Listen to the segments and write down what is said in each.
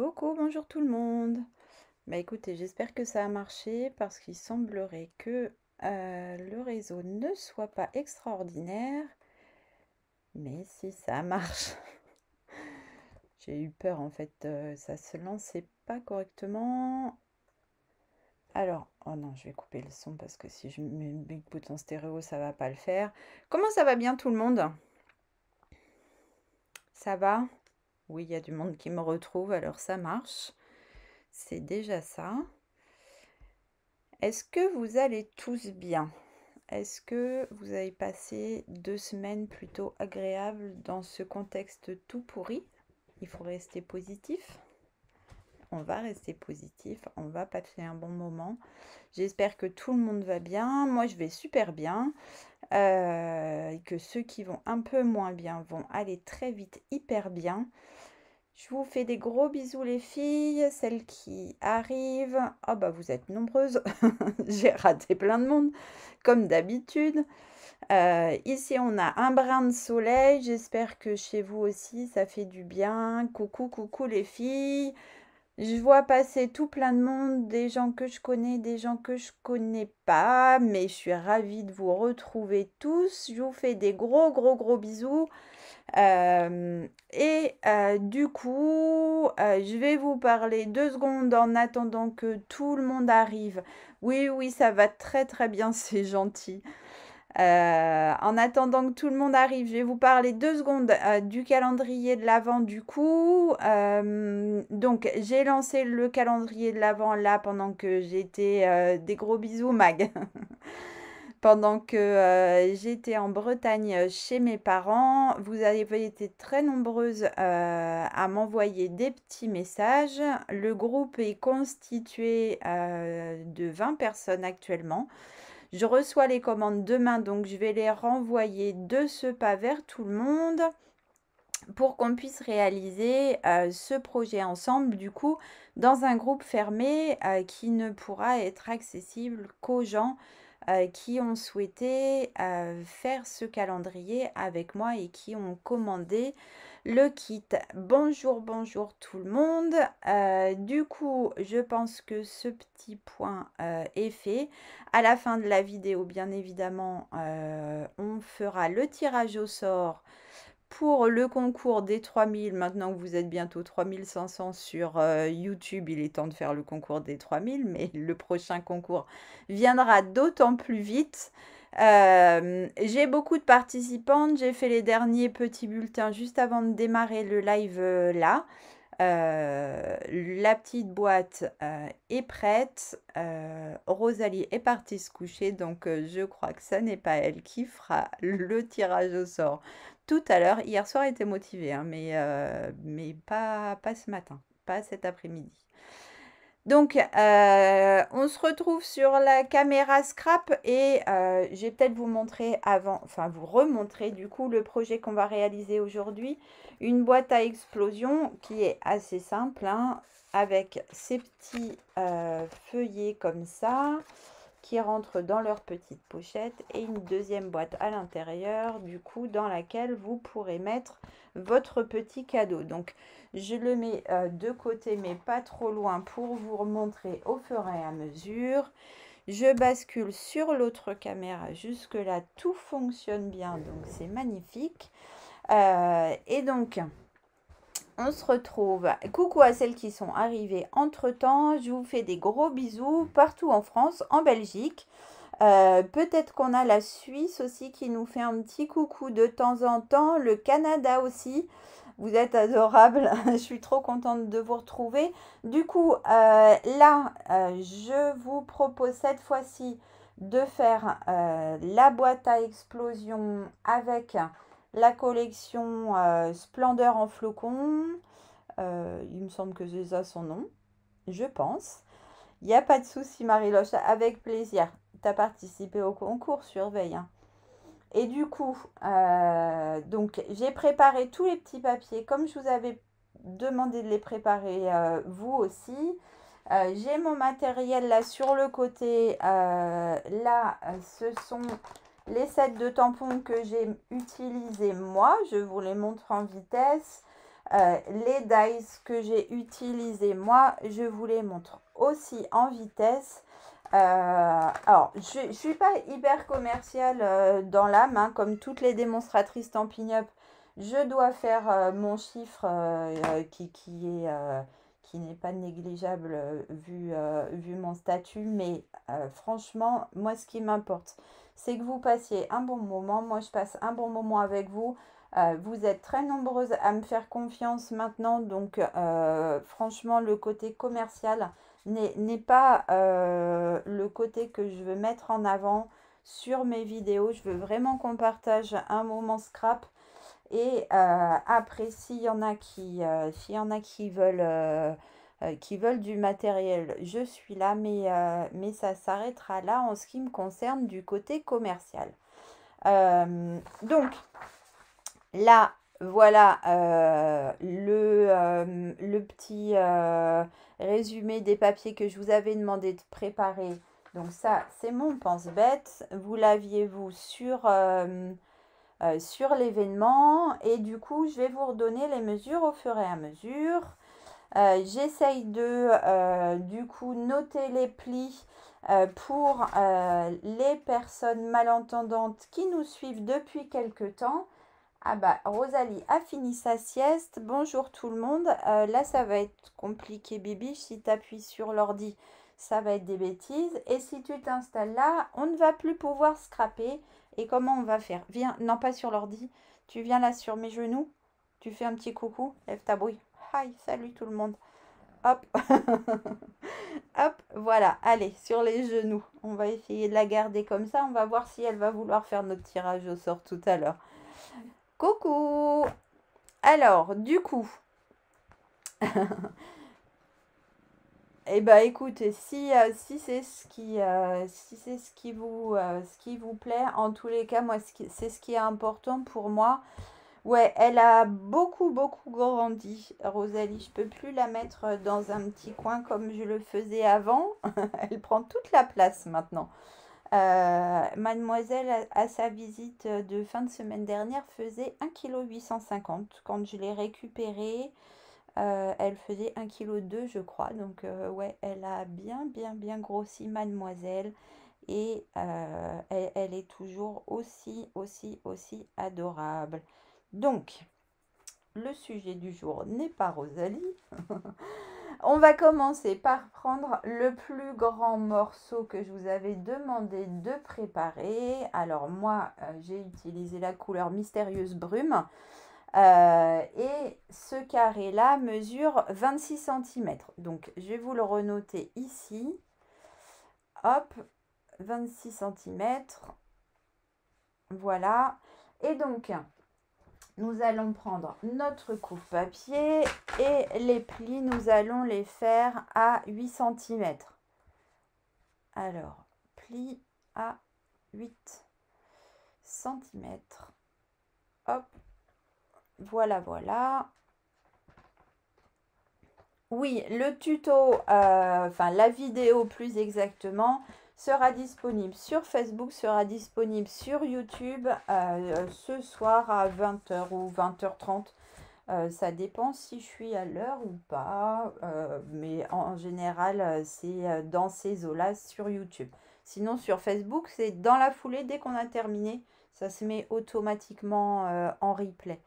Coucou, bonjour tout le monde. Bah écoutez, j'espère que ça a marché parce qu'il semblerait que le réseau ne soit pas extraordinaire. Mais si ça marche, j'ai eu peur en fait, ça se lançait pas correctement. Alors, oh non, je vais couper le son parce que si je mets le bouton stéréo, ça va pas le faire. Comment ça va bien tout le monde? Ça va? Oui, il y a du monde qui me retrouve, alors ça marche. C'est déjà ça. Est-ce que vous allez tous bien? Est-ce que vous avez passé 2 semaines plutôt agréables dans ce contexte tout pourri? Il faut rester positif. On va rester positif, on va passer un bon moment. J'espère que tout le monde va bien. Moi, je vais super bien. Et que ceux qui vont un peu moins bien vont aller très vite, hyper bien. Je vous fais des gros bisous les filles, celles qui arrivent. Ah bah vous êtes nombreuses. J'ai raté plein de monde, comme d'habitude. Ici, on a un brin de soleil. J'espère que chez vous aussi, ça fait du bien. Coucou, coucou les filles. Je vois passer tout plein de monde, des gens que je connais, des gens que je connais pas, mais je suis ravie de vous retrouver tous. Je vous fais des gros, gros, gros bisous. Du coup, je vais vous parler 2 secondes en attendant que tout le monde arrive. Oui, oui, ça va très, très bien, c'est gentil. En attendant que tout le monde arrive, je vais vous parler 2 secondes du calendrier de l'Avent du coup. Donc, j'ai lancé le calendrier de l'Avent là pendant que j'étais... des gros bisous, Mag. Pendant que j'étais en Bretagne chez mes parents, vous avez été très nombreuses à m'envoyer des petits messages. Le groupe est constitué de 20 personnes actuellement. Je reçois les commandes demain, donc je vais les renvoyer de ce pas vers tout le monde pour qu'on puisse réaliser ce projet ensemble, du coup, dans un groupe fermé qui ne pourra être accessible qu'aux gens qui ont souhaité faire ce calendrier avec moi et qui ont commandé le kit. Bonjour, bonjour tout le monde. Du coup, je pense que ce petit point est fait. À la fin de la vidéo, bien évidemment, on fera le tirage au sort pour le concours des 3000. Maintenant que vous êtes bientôt 3500 sur YouTube, il est temps de faire le concours des 3000, mais le prochain concours viendra d'autant plus vite. J'ai beaucoup de participantes, j'ai fait les derniers petits bulletins juste avant de démarrer le live là. La petite boîte est prête. Rosalie est partie se coucher, donc je crois que ça n'est pas elle qui fera le tirage au sort tout à l'heure. Hier soir, elle était motivée, hein, mais pas ce matin, pas cet après-midi. Donc, on se retrouve sur la caméra scrap et je vais peut-être vous montrer avant, enfin vous remontrer du coup le projet qu'on va réaliser aujourd'hui. Une boîte à explosion qui est assez simple, hein, avec ces petits feuillets comme ça qui rentrent dans leur petite pochette et une deuxième boîte à l'intérieur du coup dans laquelle vous pourrez mettre votre petit cadeau. Donc je le mets de côté mais pas trop loin pour vous remontrer au fur et à mesure. Je bascule sur l'autre caméra, jusque là tout fonctionne bien, donc c'est magnifique. Et donc on se retrouve. Coucou à celles qui sont arrivées entre temps. Je vous fais des gros bisous partout en France, en Belgique. Peut-être qu'on a la Suisse aussi qui nous fait un petit coucou de temps en temps. Le Canada aussi. Vous êtes adorables. Je suis trop contente de vous retrouver. Du coup, là, je vous propose cette fois-ci de faire la boîte à explosion avec la collection Splendeur en flocons. Il me semble que c'est ça son nom. Je pense. Il n'y a pas de souci, Marie-Loche. Avec plaisir. Tu as participé au concours, surveille, hein. Et du coup, donc j'ai préparé tous les petits papiers comme je vous avais demandé de les préparer vous aussi. J'ai mon matériel là sur le côté. Là, ce sont les sets de tampons que j'ai utilisés moi. Je vous les montre en vitesse. Les dies que j'ai utilisés, moi, je vous les montre aussi en vitesse. Alors, je ne suis pas hyper commerciale dans l'âme, hein, comme toutes les démonstratrices Stampin' Up. Je dois faire mon chiffre qui n'est pas négligeable vu mon statut. Mais franchement, moi, ce qui m'importe, c'est que vous passiez un bon moment. Moi, je passe un bon moment avec vous. Vous êtes très nombreuses à me faire confiance maintenant. Donc, franchement, le côté commercial n'est pas le côté que je veux mettre en avant sur mes vidéos. Je veux vraiment qu'on partage un moment scrap. Et après, s'il y en a qui veulent du matériel, je suis là, mais ça s'arrêtera là en ce qui me concerne du côté commercial. Donc, là, voilà le petit résumé des papiers que je vous avais demandé de préparer. Donc ça, c'est mon pense-bête. Vous l'aviez, vous, sur l'événement. Et du coup, je vais vous redonner les mesures au fur et à mesure. J'essaye de, du coup, noter les plis pour les personnes malentendantes qui nous suivent depuis quelque temps. Ah bah, Rosalie a fini sa sieste. Bonjour tout le monde. Là, ça va être compliqué, Bibi. Si tu appuies sur l'ordi, ça va être des bêtises. Et si tu t'installes là, on ne va plus pouvoir scraper. Et comment on va faire? Viens, non pas sur l'ordi. Tu viens là sur mes genoux. Tu fais un petit coucou. Lève ta bouille. Hi, salut tout le monde. Hop. Hop, voilà. Allez, sur les genoux. On va essayer de la garder comme ça. On va voir si elle va vouloir faire notre tirage au sort tout à l'heure. Coucou! Alors, du coup, eh ben, écoute, si c'est ce qui vous plaît, en tous les cas, moi, c'est ce qui est important pour moi. Ouais, elle a beaucoup grandi, Rosalie. Je peux plus la mettre dans un petit coin comme je le faisais avant. Elle prend toute la place maintenant. Mademoiselle, à sa visite de fin de semaine dernière, faisait 1,850 kg. Quand je l'ai récupérée, elle faisait 1,2 kg, je crois. Donc, ouais, elle a bien grossi, mademoiselle. Et elle est toujours aussi adorable. Donc, le sujet du jour n'est pas Rosalie. On va commencer par prendre le plus grand morceau que je vous avais demandé de préparer. Alors moi, j'ai utilisé la couleur Mystérieuse Brume. Et ce carré-là mesure 26 cm. Donc, je vais vous le renoter ici. Hop, 26 cm. Voilà. Et donc, nous allons prendre notre coupe-papier et les plis, nous allons les faire à 8 cm. Alors, pli à 8 cm. Hop, voilà. Oui, le tuto, enfin la vidéo plus exactement, sera disponible sur Facebook, sera disponible sur YouTube ce soir à 20h ou 20h30. Ça dépend si je suis à l'heure ou pas, mais en général, c'est dans ces eaux-là sur YouTube. Sinon, sur Facebook, c'est dans la foulée, dès qu'on a terminé, ça se met automatiquement en replay.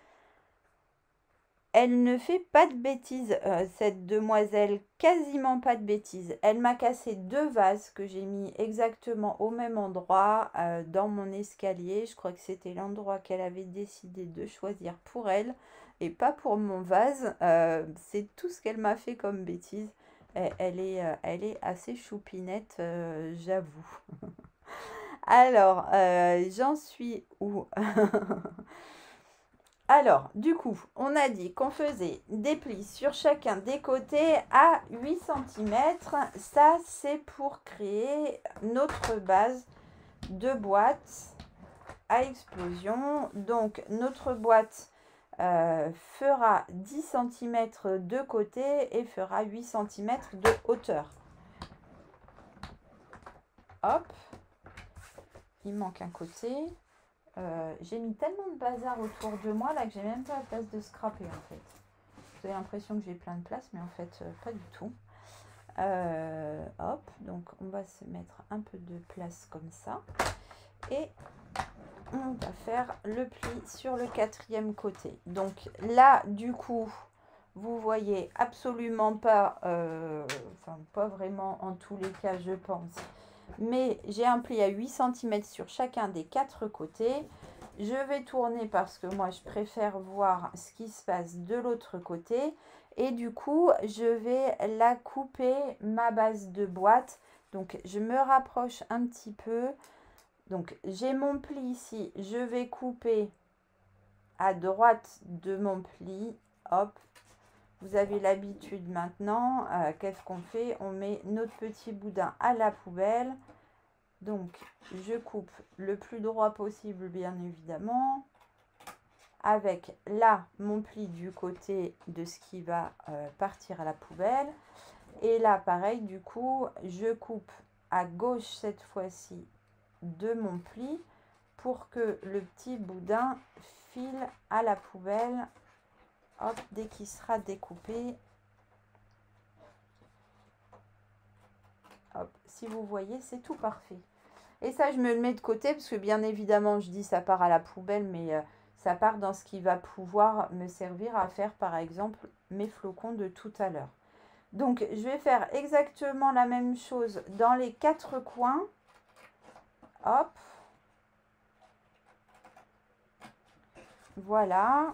Elle ne fait pas de bêtises, cette demoiselle, quasiment pas de bêtises. Elle m'a cassé 2 vases que j'ai mis exactement au même endroit dans mon escalier. Je crois que c'était l'endroit qu'elle avait décidé de choisir pour elle et pas pour mon vase. C'est tout ce qu'elle m'a fait comme bêtise. Elle est assez choupinette, j'avoue. Alors, j'en suis où? Alors, du coup, on a dit qu'on faisait des plis sur chacun des côtés à 8 cm. Ça, c'est pour créer notre base de boîte à explosion. Donc, notre boîte fera 10 cm de côté et fera 8 cm de hauteur. Hop, il manque un côté. J'ai mis tellement de bazar autour de moi là que j'ai même pas la place de scraper en fait. Vous avez l'impression que j'ai plein de place, mais en fait, pas du tout. Hop, donc on va se mettre un peu de place comme ça. Et on va faire le pli sur le quatrième côté. Donc là, du coup, vous voyez absolument pas, enfin pas vraiment en tous les cas, je pense. Mais j'ai un pli à 8 cm sur chacun des 4 côtés. Je vais tourner parce que moi, je préfère voir ce qui se passe de l'autre côté. Et du coup, je vais la couper, ma base de boîte. Donc, je me rapproche un petit peu. Donc, j'ai mon pli ici. Je vais couper à droite de mon pli. Hop. Vous avez l'habitude maintenant. Qu'est-ce qu'on fait? On met notre petit boudin à la poubelle. Donc, je coupe le plus droit possible, bien évidemment. Avec là, mon pli du côté de ce qui va partir à la poubelle. Et là, pareil, du coup, je coupe à gauche cette fois-ci de mon pli pour que le petit boudin file à la poubelle. Hop, dès qu'il sera découpé. Hop, si vous voyez, c'est tout parfait. Et ça, je me le mets de côté parce que bien évidemment, je dis ça part à la poubelle, mais ça part dans ce qui va pouvoir me servir à faire, par exemple, mes flocons de tout à l'heure. Donc, je vais faire exactement la même chose dans les 4 coins. Hop. Voilà.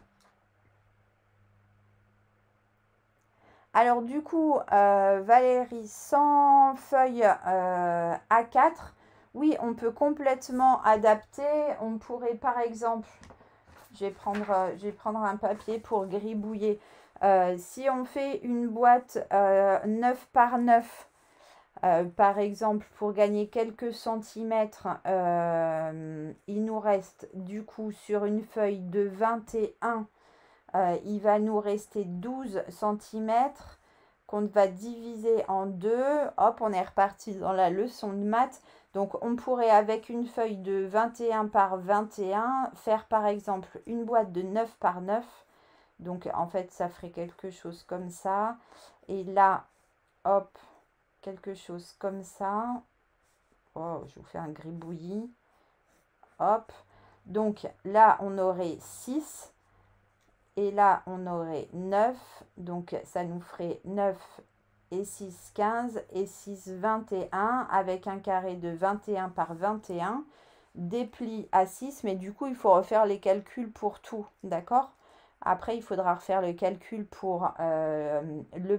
Alors, du coup, Valérie, sans feuille A4, oui, on peut complètement adapter. On pourrait, par exemple, je vais prendre un papier pour gribouiller. Si on fait une boîte 9 par 9, par exemple, pour gagner quelques centimètres, il nous reste du coup sur une feuille de 21, il va nous rester 12 centimètres qu'on va diviser en 2. Hop, on est reparti dans la leçon de maths. Donc, on pourrait, avec une feuille de 21 par 21, faire par exemple une boîte de 9 par 9. Donc, en fait, ça ferait quelque chose comme ça. Et là, hop, quelque chose comme ça. Oh, je vous fais un gribouillis. Hop. Donc, là, on aurait 6. Et là, on aurait 9. Donc, ça nous ferait 9 et 6, 15 et 6, 21 avec un carré de 21 par 21. Des plis à 6. Mais du coup, il faut refaire les calculs pour tout. D'accord? Après, il faudra refaire le calcul pour le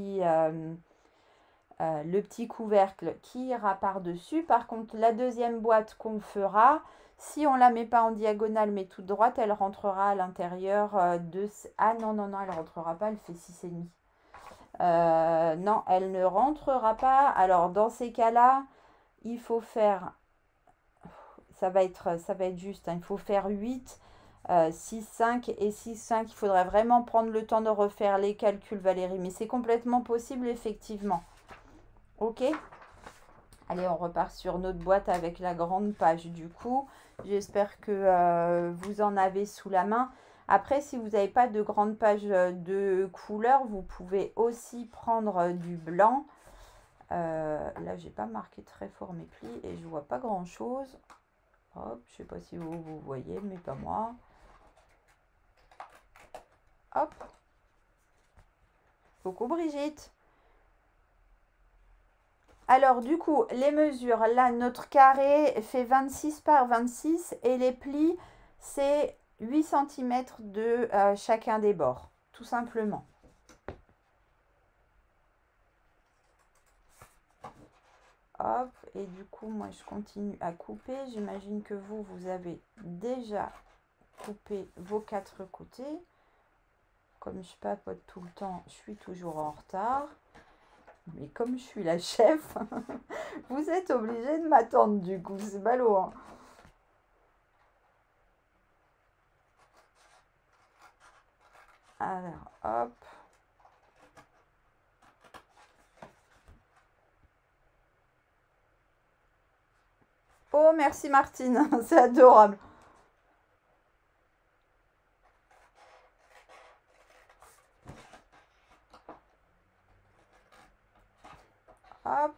petit couvercle qui ira par-dessus. Par contre, la deuxième boîte qu'on fera, si on ne la met pas en diagonale mais toute droite, elle rentrera à l'intérieur de... Ah non, non, non, elle ne rentrera pas, elle fait 6,5. Non, elle ne rentrera pas. Alors, dans ces cas-là, il faut faire... Ça va être juste, hein. Il faut faire 8, 6, 5 et 6, 5. Il faudrait vraiment prendre le temps de refaire les calculs, Valérie. Mais c'est complètement possible, effectivement. Ok? Allez, on repart sur notre boîte avec la grande page du coup. J'espère que vous en avez sous la main. Après, si vous n'avez pas de grande page de couleur, vous pouvez aussi prendre du blanc. Là, j'ai pas marqué très fort mes plis et je vois pas grand chose. Hop, je sais pas si vous voyez, mais pas moi. Hop. Coucou Brigitte. Alors, du coup, les mesures, là, notre carré fait 26 par 26 et les plis, c'est 8 cm de chacun des bords, tout simplement. Hop, et du coup, moi, je continue à couper. J'imagine que vous avez déjà coupé vos 4 côtés. Comme je papote tout le temps, je suis toujours en retard. Mais comme je suis la chef, vous êtes obligé de m'attendre du coup, c'est ballot, hein. Alors, hop. Oh, merci Martine, c'est adorable. hop.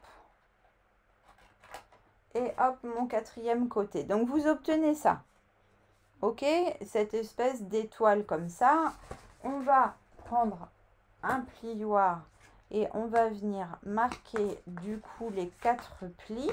Et hop, mon quatrième côté. Donc, vous obtenez ça. Ok, cette espèce d'étoile comme ça. On va prendre un plioir et on va venir marquer du coup les 4 plis.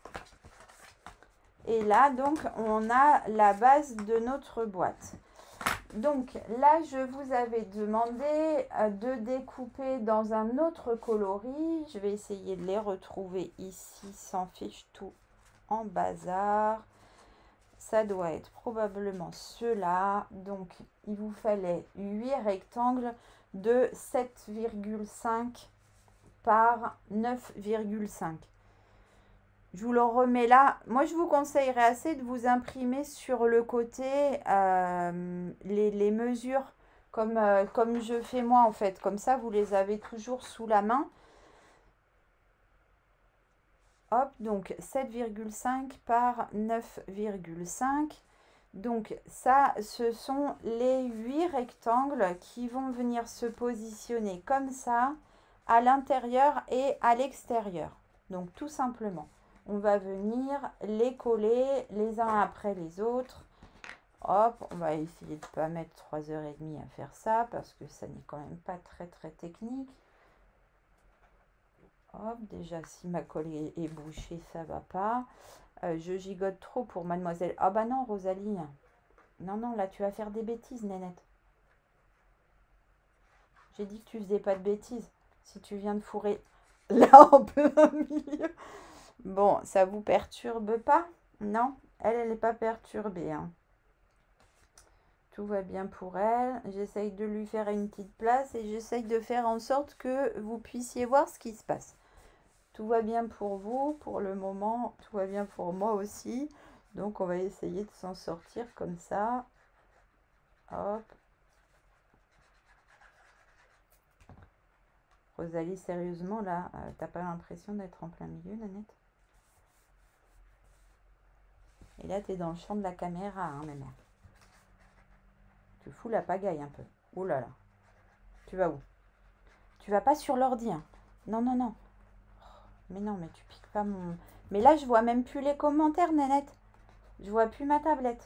Et là, donc, on a la base de notre boîte. Donc là, je vous avais demandé de découper dans un autre coloris. Je vais essayer de les retrouver ici, sans fiche tout en bazar. Ça doit être probablement ceux-là. Donc, il vous fallait 8 rectangles de 7,5 par 9,5. Je vous le remets là. Moi, je vous conseillerais assez de vous imprimer sur le côté les mesures comme je fais moi en fait. Comme ça, vous les avez toujours sous la main. Hop, donc 7,5 par 9,5. Donc ça, ce sont les 8 rectangles qui vont venir se positionner comme ça à l'intérieur et à l'extérieur. Donc tout simplement. On va venir les coller les uns après les autres. Hop, on va essayer de ne pas mettre 3h30 à faire ça parce que ça n'est quand même pas très technique. Hop, déjà si ma colle est bouchée, ça va pas. Je gigote trop pour mademoiselle. Ah bah non, Rosalie. Non, là tu vas faire des bêtises, Nénette. J'ai dit que tu faisais pas de bêtises. Si tu viens de fourrer là en plein milieu. Bon, ça vous perturbe pas? Non, elle n'est pas perturbée. Hein. Tout va bien pour elle. J'essaye de lui faire une petite place et j'essaye de faire en sorte que vous puissiez voir ce qui se passe. Tout va bien pour vous, pour le moment. Tout va bien pour moi aussi. Donc, on va essayer de s'en sortir comme ça. Hop. Rosalie, sérieusement, là, t'as pas l'impression d'être en plein milieu, Nanette? Et là, tu es dans le champ de la caméra, hein, ma mère. Tu fous la pagaille un peu. Ouh là là. Tu vas où? Tu vas pas sur l'ordi, hein? Non. Mais non, mais tu piques pas mon... Mais là, je vois même plus les commentaires, Nanette. Je vois plus ma tablette.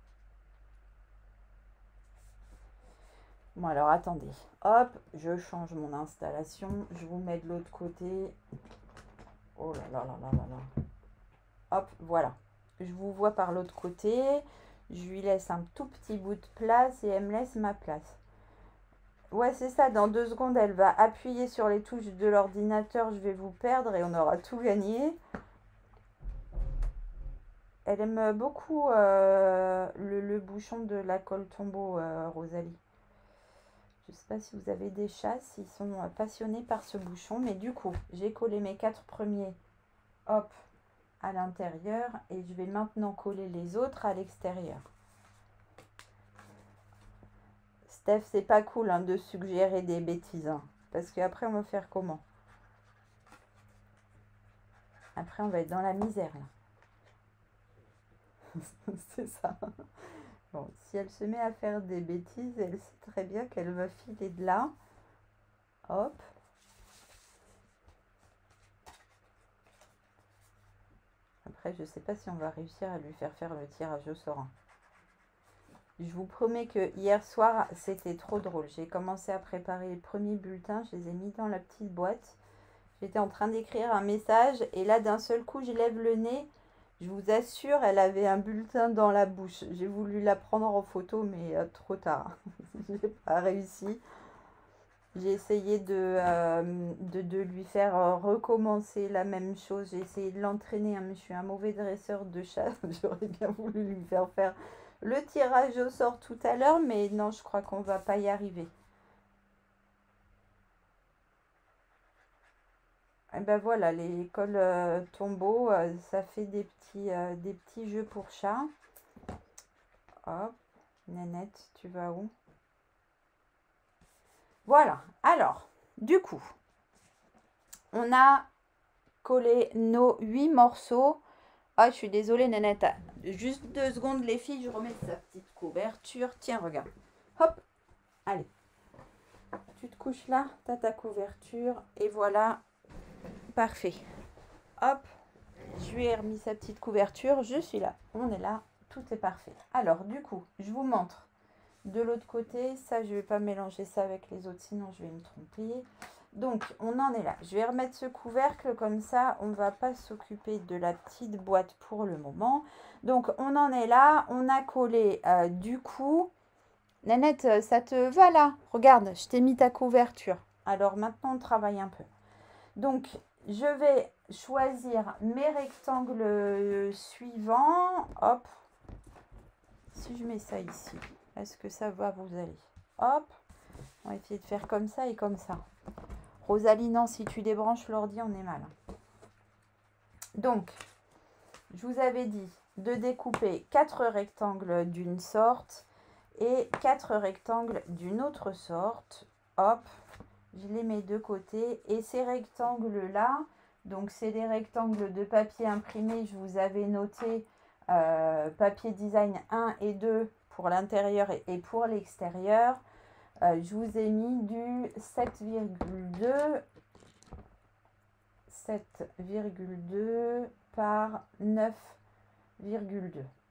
Bon, alors, attendez. Hop, je change mon installation. Je vous mets de l'autre côté. Oh là là. Hop, voilà. Je vous vois par l'autre côté. Je lui laisse un tout petit bout de place et elle me laisse ma place. Ouais, c'est ça. Dans 2 secondes, elle va appuyer sur les touches de l'ordinateur. Je vais vous perdre et on aura tout gagné. Elle aime beaucoup le bouchon de la colle tombeau, Rosalie. Je ne sais pas si vous avez des chats, s'ils sont passionnés par ce bouchon. Mais du coup, j'ai collé mes 4 premiers, hop, à l'intérieur. Et je vais maintenant coller les autres à l'extérieur. Steph, c'est pas cool hein, de suggérer des bêtises. Hein, parce qu'après, on va faire comment? Après, on va être dans la misère. C'est ça. Bon, si elle se met à faire des bêtises, elle sait très bien qu'elle va filer de là. Hop. Après, je ne sais pas si on va réussir à lui faire le tirage au sort. Je vous promets que hier soir, c'était trop drôle. J'ai commencé à préparer les premiers bulletins. Je les ai mis dans la petite boîte. J'étais en train d'écrire un message. Et là, d'un seul coup, je lève le nez. Je vous assure, elle avait un bulletin dans la bouche. J'ai voulu la prendre en photo, mais trop tard. Je n'ai pas réussi. J'ai essayé de lui faire recommencer la même chose. J'ai essayé de l'entraîner. Hein, mais je suis un mauvais dresseur de chat. J'aurais bien voulu lui faire le tirage au sort tout à l'heure. Mais non, je crois qu'on va pas y arriver. Et ben voilà, les colles tombeaux, ça fait des petits jeux pour chat. Hop, Nénette, tu vas où? Voilà, alors, du coup, on a collé nos 8 morceaux. Ah, je suis désolée, Nénette. Juste 2 secondes, les filles, je remets sa petite couverture. Tiens, regarde. Hop, allez. Tu te couches là, tu as ta couverture. Et voilà, parfait. Hop, je lui ai remis sa petite couverture. Je suis là, on est là, tout est parfait. Alors, du coup, je vous montre de l'autre côté. Ça, je ne vais pas mélanger ça avec les autres, sinon je vais me tromper. Donc, on en est là. Je vais remettre ce couvercle comme ça. On ne va pas s'occuper de la petite boîte pour le moment. Donc, on en est là. On a collé du coup. Nanette, ça te va là? Regarde, je t'ai mis ta couverture. Alors, maintenant, on travaille un peu. Donc, je vais choisir mes rectangles suivants. Hop. Si je mets ça ici, est-ce que ça va vous aller? Hop. On va essayer de faire comme ça et comme ça. Rosalie, non, si tu débranches l'ordi, on est mal. Donc, je vous avais dit de découper 4 rectangles d'une sorte et 4 rectangles d'une autre sorte. Hop, je les mets de côté. Et ces rectangles-là, donc c'est des rectangles de papier imprimé. Je vous avais noté papier design 1 et 2 pour l'intérieur et pour l'extérieur. Je vous ai mis du 7,2 par 9,2.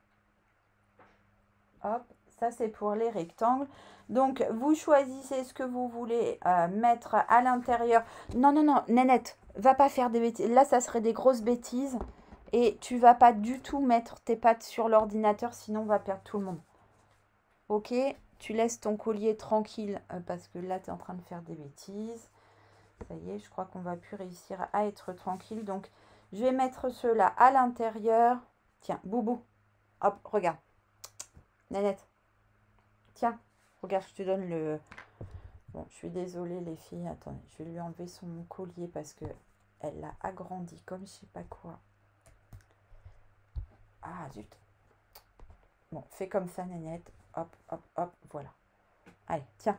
Hop, ça c'est pour les rectangles. Donc vous choisissez ce que vous voulez mettre à l'intérieur. Non, non, non, Nénette, va pas faire des bêtises. Là, ça serait des grosses bêtises. Et tu vas pas du tout mettre tes pattes sur l'ordinateur, sinon on va perdre tout le monde. Ok, tu laisses ton collier tranquille parce que là, tu es en train de faire des bêtises. Ça y est, je crois qu'on va plus réussir à être tranquille. Donc, je vais mettre ceux-là à l'intérieur. Tiens, Boubou. Hop, regarde. Nanette. Tiens, regarde, je te donne le... Bon, je suis désolée les filles. Attendez, je vais lui enlever son collier parce que elle l'a agrandi comme je sais pas quoi. Ah, zut. Bon, fais comme ça, Nanette. Hop, hop, hop, voilà. Allez, tiens.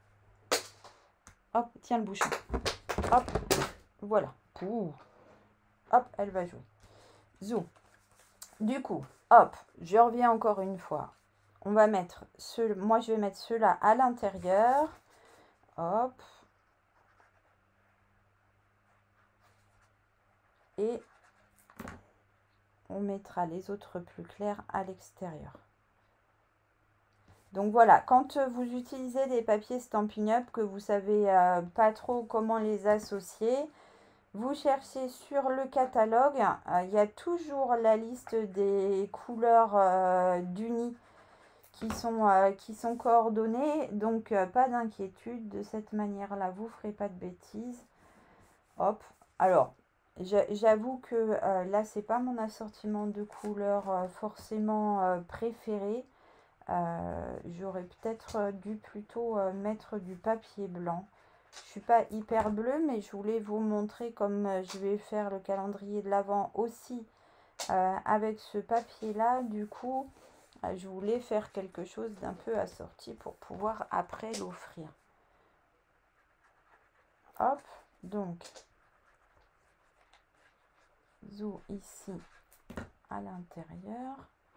Hop, tiens le bouchon. Hop, voilà. Ouh. Hop, elle va jouer. Zou. Du coup, hop, je reviens encore une fois. On va mettre ceux, moi je vais mettre ceux-là à l'intérieur. Hop. Et on mettra les autres plus clairs à l'extérieur. Donc voilà, quand vous utilisez des papiers Stampin' Up, que vous savez pas trop comment les associer, vous cherchez sur le catalogue, il y a toujours la liste des couleurs d'unis qui sont coordonnées. Donc, pas d'inquiétude, de cette manière-là, vous ne ferez pas de bêtises. Hop, alors, j'avoue que là, c'est pas mon assortiment de couleurs forcément préféré. J'aurais peut-être dû plutôt mettre du papier blanc. Je suis pas hyper bleue, mais je voulais vous montrer comme je vais faire le calendrier de l'Avent aussi avec ce papier-là. Du coup, je voulais faire quelque chose d'un peu assorti pour pouvoir après l'offrir. Hop, donc, zou ici à l'intérieur.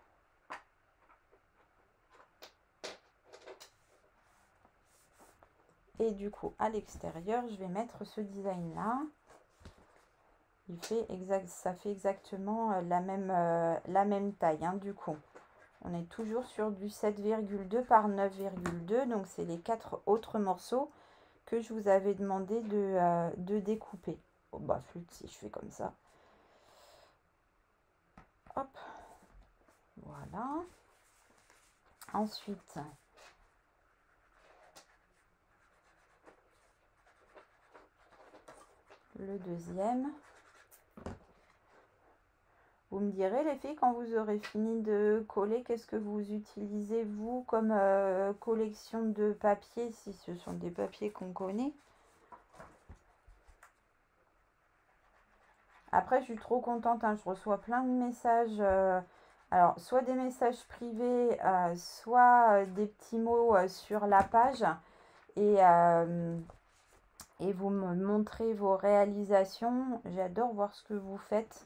Et du coup, à l'extérieur, je vais mettre ce design-là. Ça fait exactement la même taille, hein, du coup. On est toujours sur du 7,2 par 9,2. Donc, c'est les 4 autres morceaux que je vous avais demandé de découper. Oh, bah, flûte, si je fais comme ça. Hop. Voilà. Ensuite... le deuxième. Vous me direz les filles, quand vous aurez fini de coller, qu'est-ce que vous utilisez vous comme collection de papier, si ce sont des papiers qu'on connaît. Après, je suis trop contente, hein, je reçois plein de messages, alors soit des messages privés, soit des petits mots sur la page. Et vous me montrez vos réalisations. J'adore voir ce que vous faites.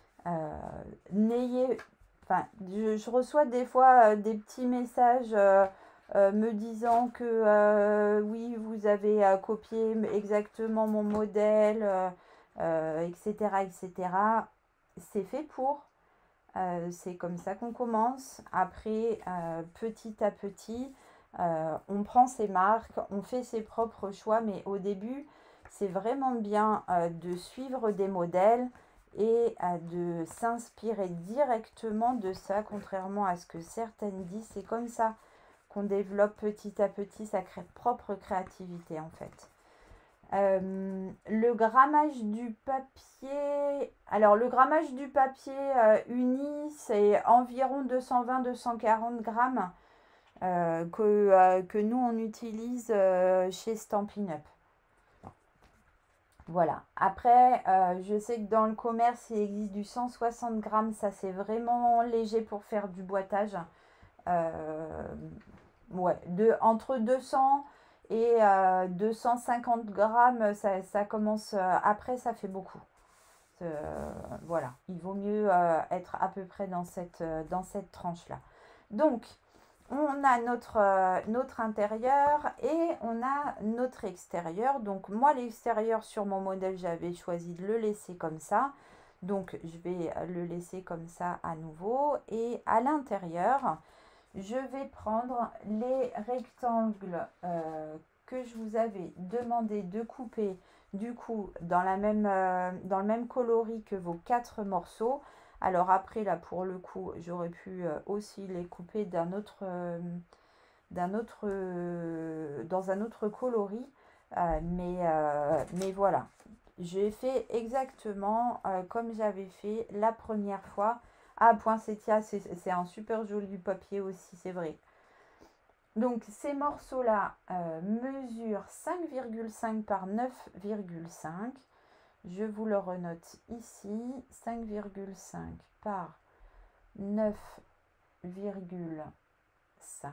Je reçois des fois des petits messages me disant que oui, vous avez copié exactement mon modèle. etc., etc. C'est fait pour. C'est comme ça qu'on commence. Après, petit à petit, on prend ses marques, on fait ses propres choix, mais au début, c'est vraiment bien de suivre des modèles et de s'inspirer directement de ça, contrairement à ce que certaines disent. C'est comme ça qu'on développe petit à petit sa propre créativité, en fait. Le grammage du papier, alors le grammage du papier uni, c'est environ 220-240 grammes que nous on utilise chez Stampin' Up. Voilà. Après, je sais que dans le commerce, il existe du 160 grammes, ça c'est vraiment léger pour faire du boitage. Ouais, entre 200 et 250 grammes, ça commence. Après, ça fait beaucoup. Voilà, il vaut mieux être à peu près dans cette tranche-là. Donc, on a notre intérieur et on a notre extérieur. Donc, moi, l'extérieur sur mon modèle, j'avais choisi de le laisser comme ça. Donc, je vais le laisser comme ça à nouveau. Et à l'intérieur, je vais prendre les rectangles que je vous avais demandé de couper du coup dans le même coloris que vos 4 morceaux. Alors après là pour le coup j'aurais pu aussi les couper dans un autre coloris. Mais voilà, j'ai fait exactement comme j'avais fait la première fois. Ah, Poinsettia, c'est un super joli papier aussi, c'est vrai. Donc, ces morceaux-là mesurent 5,5 par 9,5. Je vous le renote ici. 5,5 par 9,5.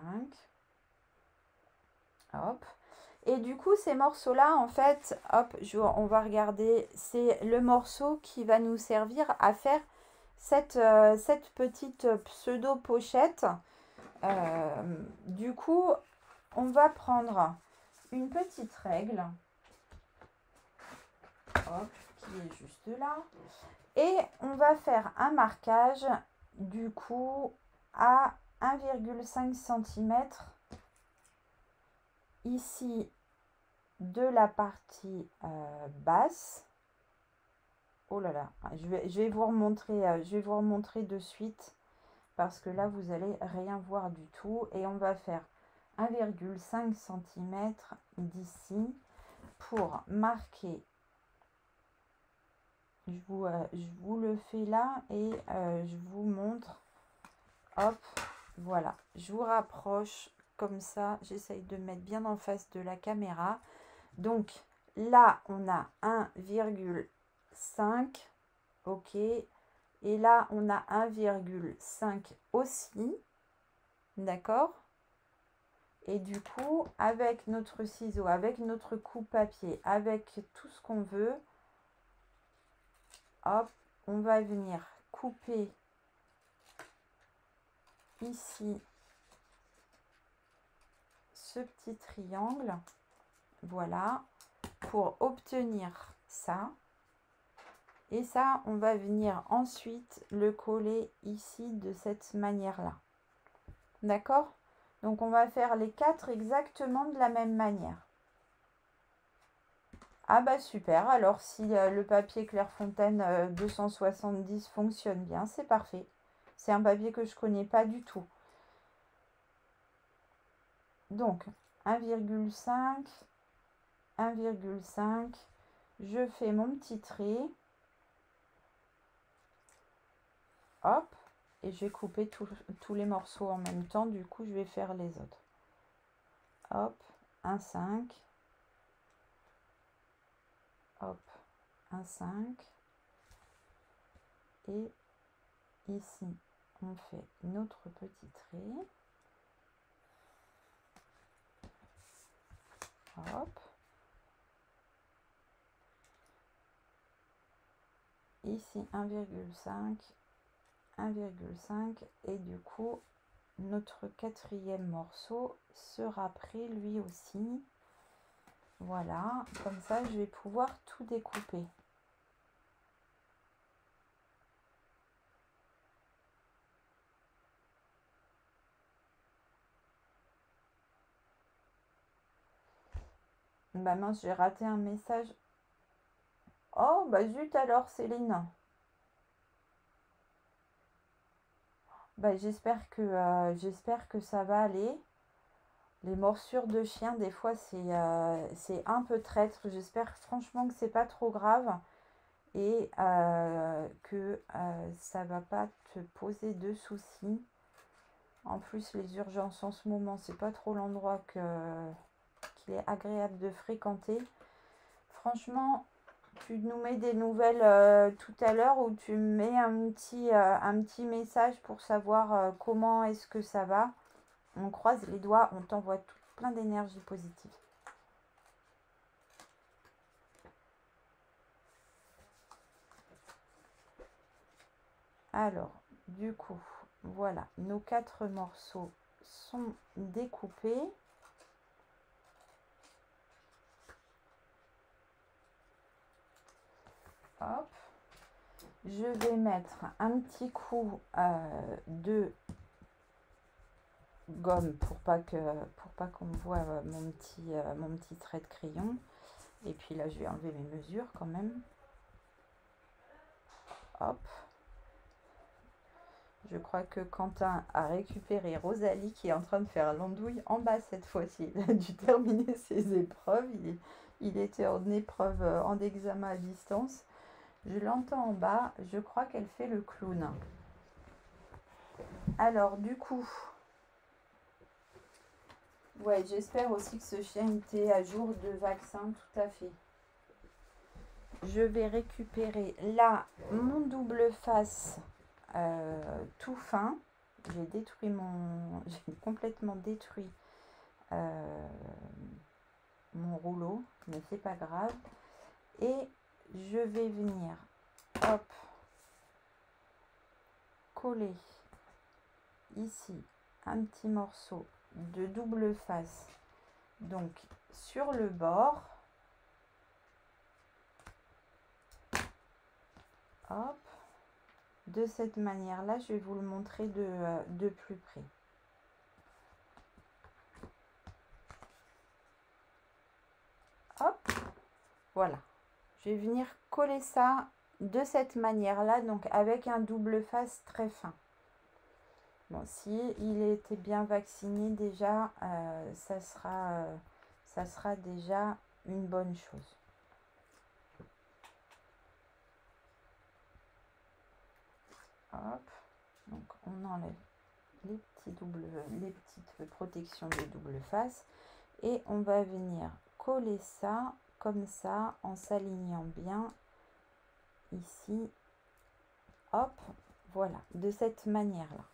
Hop. Et du coup, ces morceaux-là, en fait, hop, on va regarder. C'est le morceau qui va nous servir à faire cette petite pseudo-pochette. Du coup, on va prendre une petite règle, hop, qui est juste là, et on va faire un marquage du coup à 1,5 cm ici de la partie basse. Oh là là, je vais vous remontrer de suite parce que là vous allez rien voir du tout et on va faire 1,5 cm d'ici pour marquer. Je vous le fais là et je vous montre. Hop, voilà, je vous rapproche comme ça, j'essaye de mettre bien en face de la caméra. Donc là on a 1,5, ok, et là on a 1,5 aussi, d'accord. Et du coup avec notre ciseau, avec notre coupe papier, avec tout ce qu'on veut, hop, on va venir couper ici ce petit triangle, voilà, pour obtenir ça. Et ça, on va venir ensuite le coller ici de cette manière-là. D'accord? Donc, on va faire les 4 exactement de la même manière. Ah bah super, alors si le papier Clairefontaine 270 fonctionne bien, c'est parfait. C'est un papier que je connais pas du tout. Donc 1,5, 1,5, je fais mon petit trait. Hop, et je vais couper tous les morceaux en même temps, du coup je vais faire les autres. Hop, 1,5. Hop, 1,5. Et ici, on fait notre petit trait. Hop. Ici, 1,5. 1,5. Et du coup, notre 4e morceau sera prêt lui aussi. Voilà, comme ça, je vais pouvoir tout découper. Bah mince, j'ai raté un message. Oh, bah zut alors, Céline. Bah j'espère que ça va aller. Les morsures de chien, des fois, c'est un peu traître. J'espère franchement que c'est pas trop grave et que ça va pas te poser de soucis. En plus, les urgences en ce moment, c'est pas trop l'endroit qu'il est agréable de fréquenter. Franchement, tu nous mets des nouvelles tout à l'heure ou tu me mets un petit message pour savoir comment est-ce que ça va. On croise les doigts, on t'envoie plein d'énergie positive. Alors, du coup, voilà, nos 4 morceaux sont découpés. Hop. Je vais mettre un petit coup de gomme pour pas qu'on voit mon petit trait de crayon. Et puis là, je vais enlever mes mesures quand même. Hop. Je crois que Quentin a récupéré Rosalie qui est en train de faire l'andouille en bas cette fois-ci. Il a dû terminer ses épreuves. Il était en épreuve, en examen à distance. Je l'entends en bas. Je crois qu'elle fait le clown. Alors, du coup, ouais, j'espère aussi que ce chien était à jour de vaccin, tout à fait. Je vais récupérer là mon double face tout fin. J'ai complètement détruit mon rouleau, mais c'est pas grave. Et je vais venir, hop, coller ici un petit morceau de double face, donc sur le bord. Hop, de cette manière-là, je vais vous le montrer de plus près. Hop, voilà. Je vais venir coller ça de cette manière-là, donc avec un double face très fin. Bon, si il était bien vacciné déjà, ça sera déjà une bonne chose. Hop, donc on enlève les petites protections de double face et on va venir coller ça comme ça en s'alignant bien ici. Hop, voilà, de cette manière-là.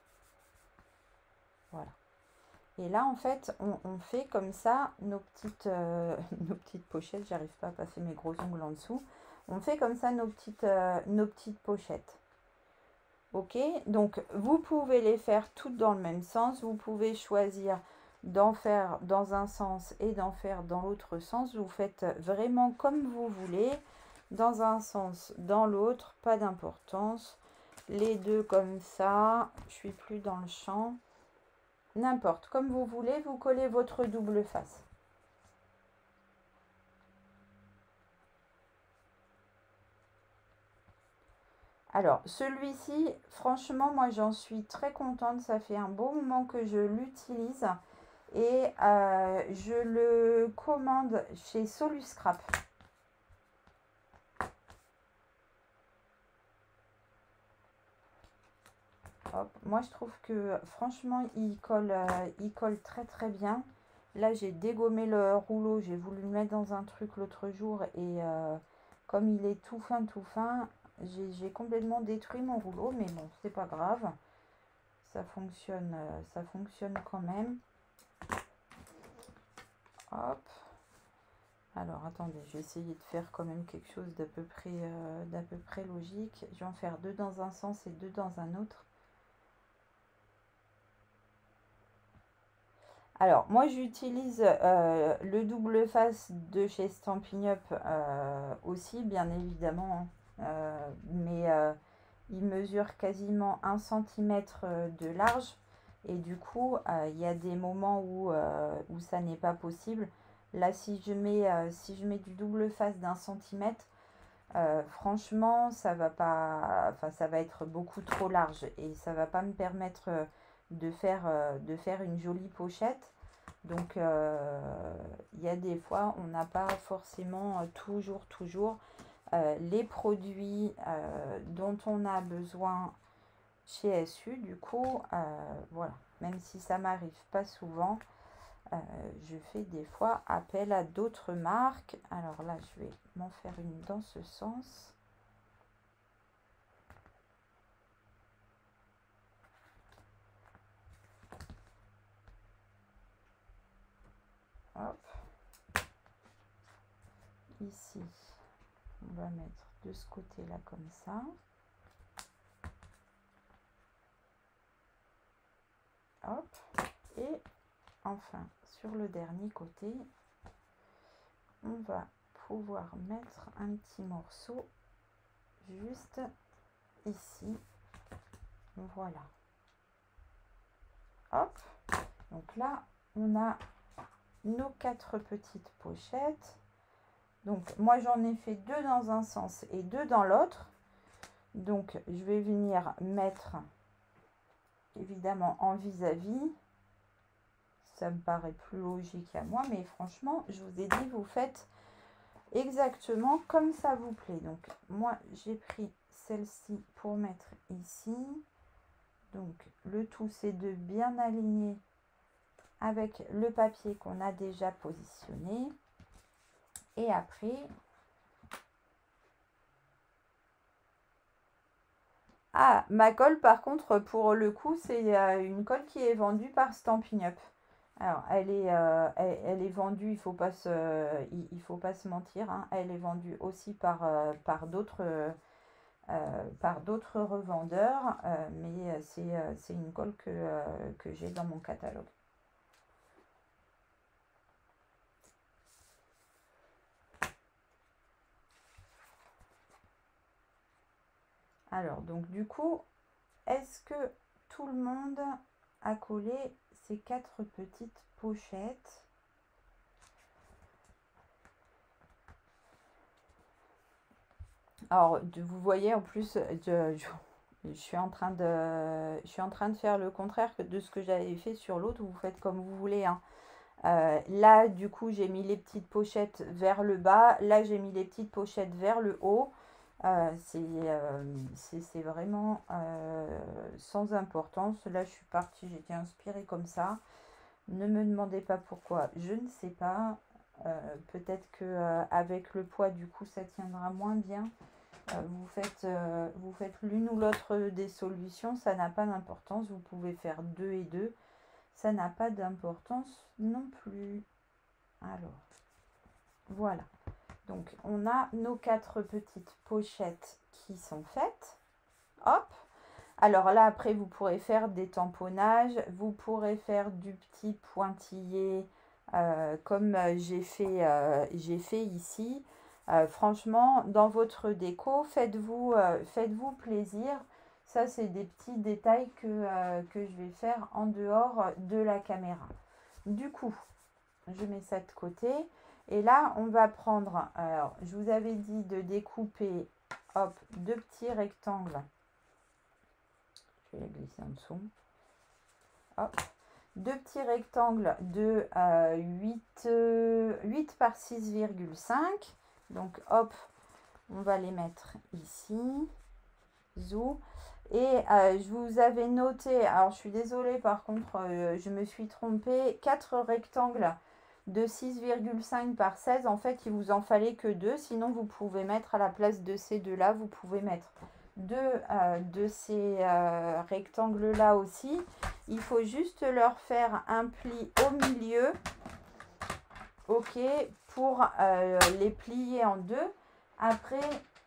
Voilà. Et là, en fait, on fait comme ça nos petites pochettes. J'arrive pas à passer mes gros ongles en dessous. On fait comme ça nos petites pochettes. Ok, donc vous pouvez les faire toutes dans le même sens. Vous pouvez choisir d'en faire dans un sens et d'en faire dans l'autre sens. Vous faites vraiment comme vous voulez. Dans un sens, dans l'autre, pas d'importance. Les deux comme ça. Je suis plus dans le champ. N'importe, comme vous voulez, vous collez votre double face. Alors, celui-ci, franchement, moi, j'en suis très contente. Ça fait un bon moment que je l'utilise. Et je le commande chez Soluscrap. Hop. Moi, je trouve que, franchement, il colle très, très bien. Là, j'ai dégommé le rouleau. J'ai voulu le mettre dans un truc l'autre jour. Et comme il est tout fin, j'ai complètement détruit mon rouleau, mais bon, c'est pas grave. Ça fonctionne quand même. Hop. Alors, attendez, je vais essayer de faire quand même quelque chose d'à peu près logique. Je vais en faire deux dans un sens et deux dans un autre. Alors, moi, j'utilise le double face de chez Stampin' Up aussi, bien évidemment. Mais il mesure quasiment 1 cm de large. Et du coup, il y a des moments où ça n'est pas possible. Là, si je mets du double face d'1 centimètre, franchement, ça va pas, enfin, ça va être beaucoup trop large et ça va pas me permettre de faire une jolie pochette. Donc, il y a des fois, on n'a pas forcément toujours les produits dont on a besoin chez SU. Du coup, voilà, même si ça m'arrive pas souvent, je fais des fois appel à d'autres marques. Alors là, je vais m'en faire une dans ce sens. Hop. Ici, on va mettre de ce côté-là comme ça. Hop. Et enfin, sur le dernier côté, on va pouvoir mettre un petit morceau juste ici. Voilà. Hop. Donc là, on a nos 4 petites pochettes. Donc moi, j'en ai fait 2 dans un sens et 2 dans l'autre. Donc, je vais venir mettre évidemment en vis-à-vis. Ça me paraît plus logique à moi, mais franchement, je vous ai dit, vous faites exactement comme ça vous plaît. Donc, moi, j'ai pris celle-ci pour mettre ici. Donc, le tout, c'est de bien aligner avec le papier qu'on a déjà positionné. Et après, ah, ma colle, par contre, pour le coup, c'est une colle qui est vendue par Stampin' Up. Alors, elle est vendue, il faut pas se mentir, hein, elle est vendue aussi par d'autres revendeurs, mais c'est une colle que j'ai dans mon catalogue. Alors, donc du coup, est-ce que tout le monde a collé ces 4 petites pochettes? Alors, vous voyez, en plus, je suis en train de faire le contraire de ce que j'avais fait sur l'autre. Vous faites comme vous voulez, hein. Là, du coup, j'ai mis les petites pochettes vers le bas. Là, j'ai mis les petites pochettes vers le haut. C'est vraiment sans importance. Là, je suis partie, j'étais inspirée comme ça. Ne me demandez pas pourquoi, je ne sais pas. Peut-être que avec le poids, du coup, ça tiendra moins bien. Vous faites l'une ou l'autre des solutions, ça n'a pas d'importance. Vous pouvez faire 2 et 2. Ça n'a pas d'importance non plus. Alors, voilà. Donc, on a nos 4 petites pochettes qui sont faites. Hop. Alors là, après, vous pourrez faire des tamponnages. Vous pourrez faire du petit pointillé comme j'ai fait ici. Franchement, dans votre déco, faites-vous plaisir. Ça, c'est des petits détails que je vais faire en dehors de la caméra. Du coup, je mets ça de côté. Et là, on va prendre, alors, je vous avais dit de découper, hop, 2 petits rectangles. Je vais la glisser en dessous. Hop. 2 petits rectangles de 8 par 6,5. Donc, hop, on va les mettre ici. Zou. Et je vous avais noté, alors je suis désolée, par contre, je me suis trompée, 4 rectangles de 6,5 par 16. En fait, il vous en fallait que 2. Sinon, vous pouvez mettre à la place de ces deux-là, vous pouvez mettre 2 de ces rectangles-là aussi. Il faut juste leur faire un pli au milieu, ok, pour les plier en deux. Après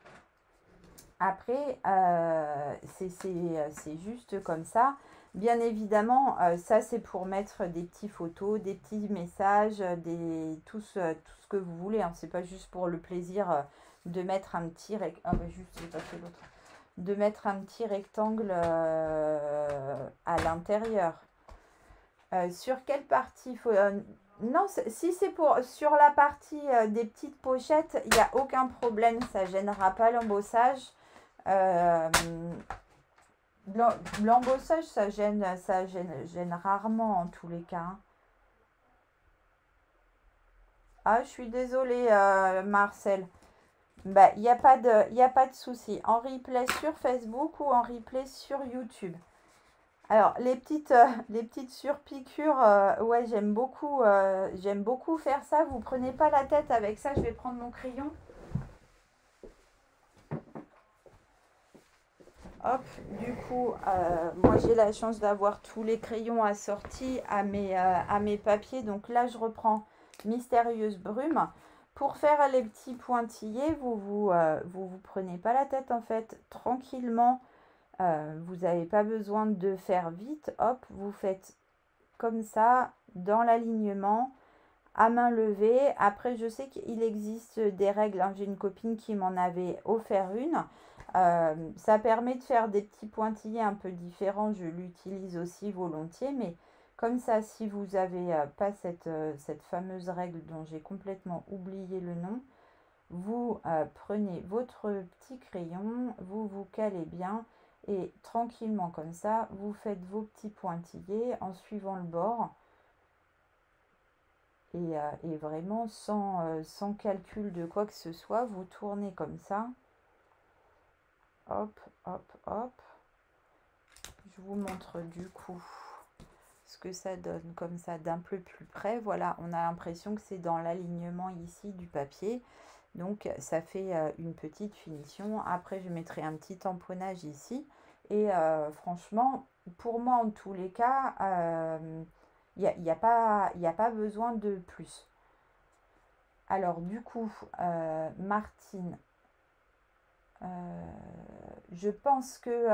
c'est juste comme ça. Bien évidemment, ça c'est pour mettre des petites photos, des petits messages, tout ce que vous voulez, hein. C'est pas juste pour le plaisir de mettre un petit de mettre un petit rectangle à l'intérieur. Sur quelle partie faut Non, si c'est pour sur la partie des petites pochettes, il n'y a aucun problème, ça gênera pas l'embossage. Euh, L'embossage, gêne rarement en tous les cas, hein. Ah, je suis désolée, Marcel. Bah, il y a pas de souci. En replay sur Facebook ou en replay sur YouTube. Alors, les petites surpiqûres, ouais, j'aime beaucoup faire ça. Vous prenez pas la tête avec ça. Je vais prendre mon crayon. Hop, du coup, moi j'ai la chance d'avoir tous les crayons assortis à mes papiers. Donc là, je reprends Mystérieuse Brume. Pour faire les petits pointillés, vous prenez pas la tête en fait, tranquillement. Vous n'avez pas besoin de faire vite. Hop, vous faites comme ça, dans l'alignement, à main levée. Après, je sais qu'il existe des règles, hein. J'ai une copine qui m'en avait offert une. Ça permet de faire des petits pointillés un peu différents. Je l'utilise aussi volontiers, mais comme ça, si vous n'avez pas cette fameuse règle dont j'ai complètement oublié le nom, vous prenez votre petit crayon, vous vous calez bien et tranquillement comme ça, vous faites vos petits pointillés en suivant le bord et vraiment sans calcul de quoi que ce soit, vous tournez comme ça. Hop, hop, hop. Je vous montre du coup ce que ça donne comme ça d'un peu plus près. Voilà, on a l'impression que c'est dans l'alignement ici du papier. Donc ça fait une petite finition. Après je mettrai un petit tamponnage ici. Et franchement, pour moi en tous les cas, il n'y a pas besoin de plus. Alors du coup, Martine, je pense que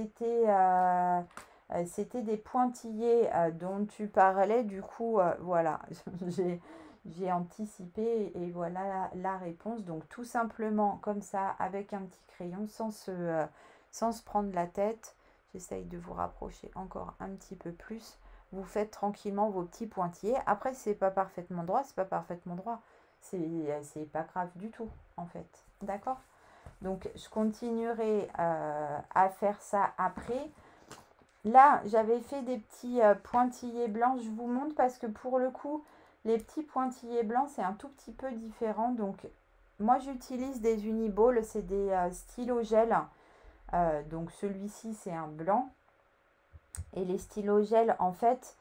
c'était des pointillés dont tu parlais. Du coup, voilà, j'ai anticipé et voilà la réponse. Donc tout simplement comme ça, avec un petit crayon, sans se prendre la tête. J'essaye de vous rapprocher encore un petit peu plus. Vous faites tranquillement vos petits pointillés. Après, c'est pas parfaitement droit, c'est pas parfaitement droit. C'est pas grave du tout, en fait. D'accord? Donc, je continuerai à faire ça après. Là, j'avais fait des petits pointillés blancs. Je vous montre parce que pour le coup, les petits pointillés blancs, c'est un tout petit peu différent. Donc, moi, j'utilise des Uniballs. C'est des stylos gel. Donc, celui-ci, c'est un blanc. Et les stylos gel, en fait,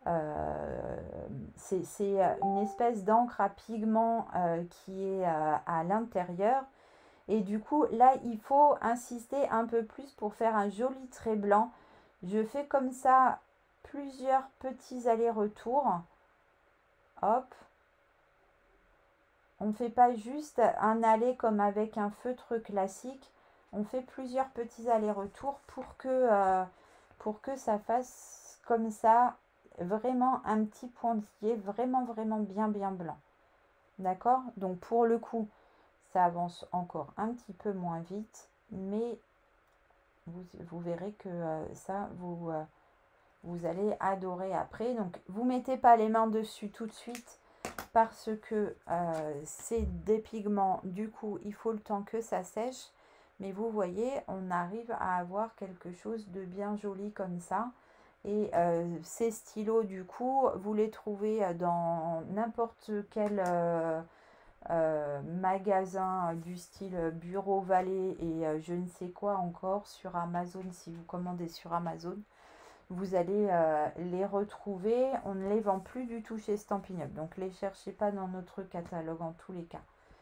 c'est une espèce d'encre à pigment qui est à l'intérieur. Et du coup, là, il faut insister un peu plus pour faire un joli trait blanc. Je fais comme ça plusieurs petits allers-retours. Hop. On ne fait pas juste un aller comme avec un feutre classique. On fait plusieurs petits allers-retours pour que ça fasse comme ça vraiment un petit pointillé vraiment bien blanc. D'accord? Donc pour le coup, ça avance encore un petit peu moins vite, mais vous verrez que ça, vous allez adorer après. Donc, vous mettez pas les mains dessus tout de suite parce que c'est des pigments. Du coup, il faut le temps que ça sèche. Mais vous voyez, on arrive à avoir quelque chose de bien joli comme ça. Et ces stylos, du coup, vous les trouvez dans n'importe quel magasin du style Bureau Vallée et je ne sais quoi encore sur Amazon. Si vous commandez sur Amazon, vous allez les retrouver. On ne les vend plus du tout chez Stampin' Up, donc les cherchez pas dans notre catalogue en tous les cas.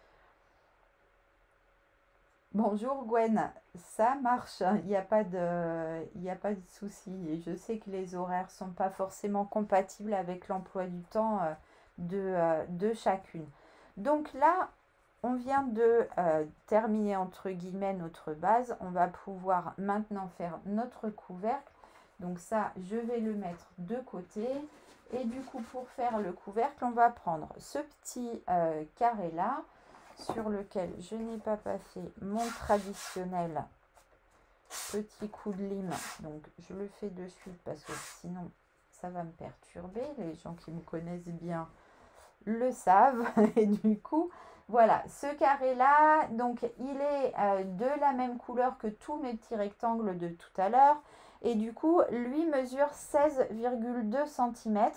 Bonjour Gwen, ça marche, il n'y a pas de souci. Et je sais que les horaires sont pas forcément compatibles avec l'emploi du temps de chacune. Donc là, on vient de terminer entre guillemets notre base. On va pouvoir maintenant faire notre couvercle. Donc ça, je vais le mettre de côté. Et du coup, pour faire le couvercle, on va prendre ce petit carré là, sur lequel je n'ai pas passé mon traditionnel petit coup de lime. Donc je le fais de suite parce que sinon ça va me perturber. Les gens qui me connaissent bien le savent. Et du coup, voilà, ce carré-là, donc il est de la même couleur que tous mes petits rectangles de tout à l'heure. Et du coup, lui mesure 16,2 cm.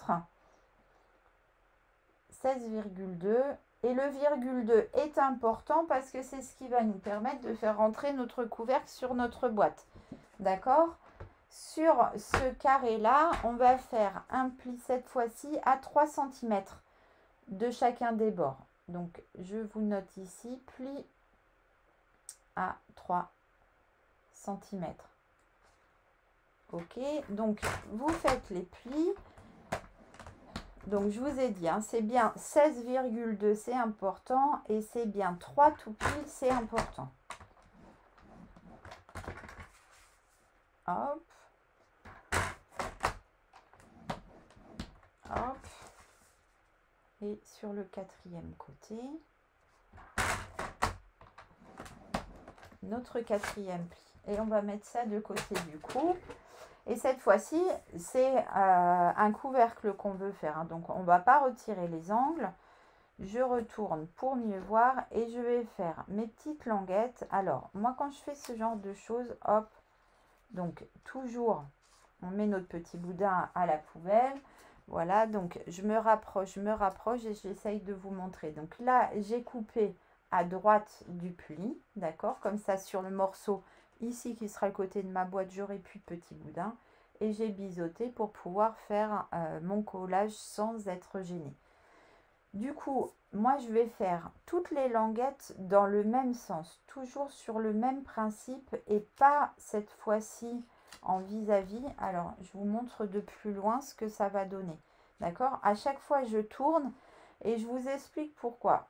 16,2. Et le virgule 2 est important parce que c'est ce qui va nous permettre de faire rentrer notre couvercle sur notre boîte. D'accord? Sur ce carré-là, on va faire un pli cette fois-ci à 3 cm de chacun des bords. Donc, je vous note ici, pli à 3 cm. Ok, donc vous faites les plis. Donc, je vous ai dit, hein, c'est bien 16,2, c'est important. Et c'est bien 3 tout pile, c'est important. Hop. Hop. Et sur le quatrième côté, notre quatrième pli. Et on va mettre ça de côté du coup. Et cette fois-ci, c'est un couvercle qu'on veut faire. Hein. Donc, on ne va pas retirer les angles. Je retourne pour mieux voir et je vais faire mes petites languettes. Alors, moi, quand je fais ce genre de choses, hop, donc toujours, on met notre petit boudin à la poubelle. Voilà, donc je me rapproche et j'essaye de vous montrer. Donc là, j'ai coupé à droite du pli, d'accord? Comme ça, sur le morceau ici qui sera le côté de ma boîte, j'aurai plus de petits boudins. Et j'ai biseauté pour pouvoir faire mon collage sans être gênée. Du coup, moi, je vais faire toutes les languettes dans le même sens, toujours sur le même principe et pas cette fois-ci en vis-à-vis. Alors, je vous montre de plus loin ce que ça va donner. D'accord? À chaque fois, je tourne et je vous explique pourquoi.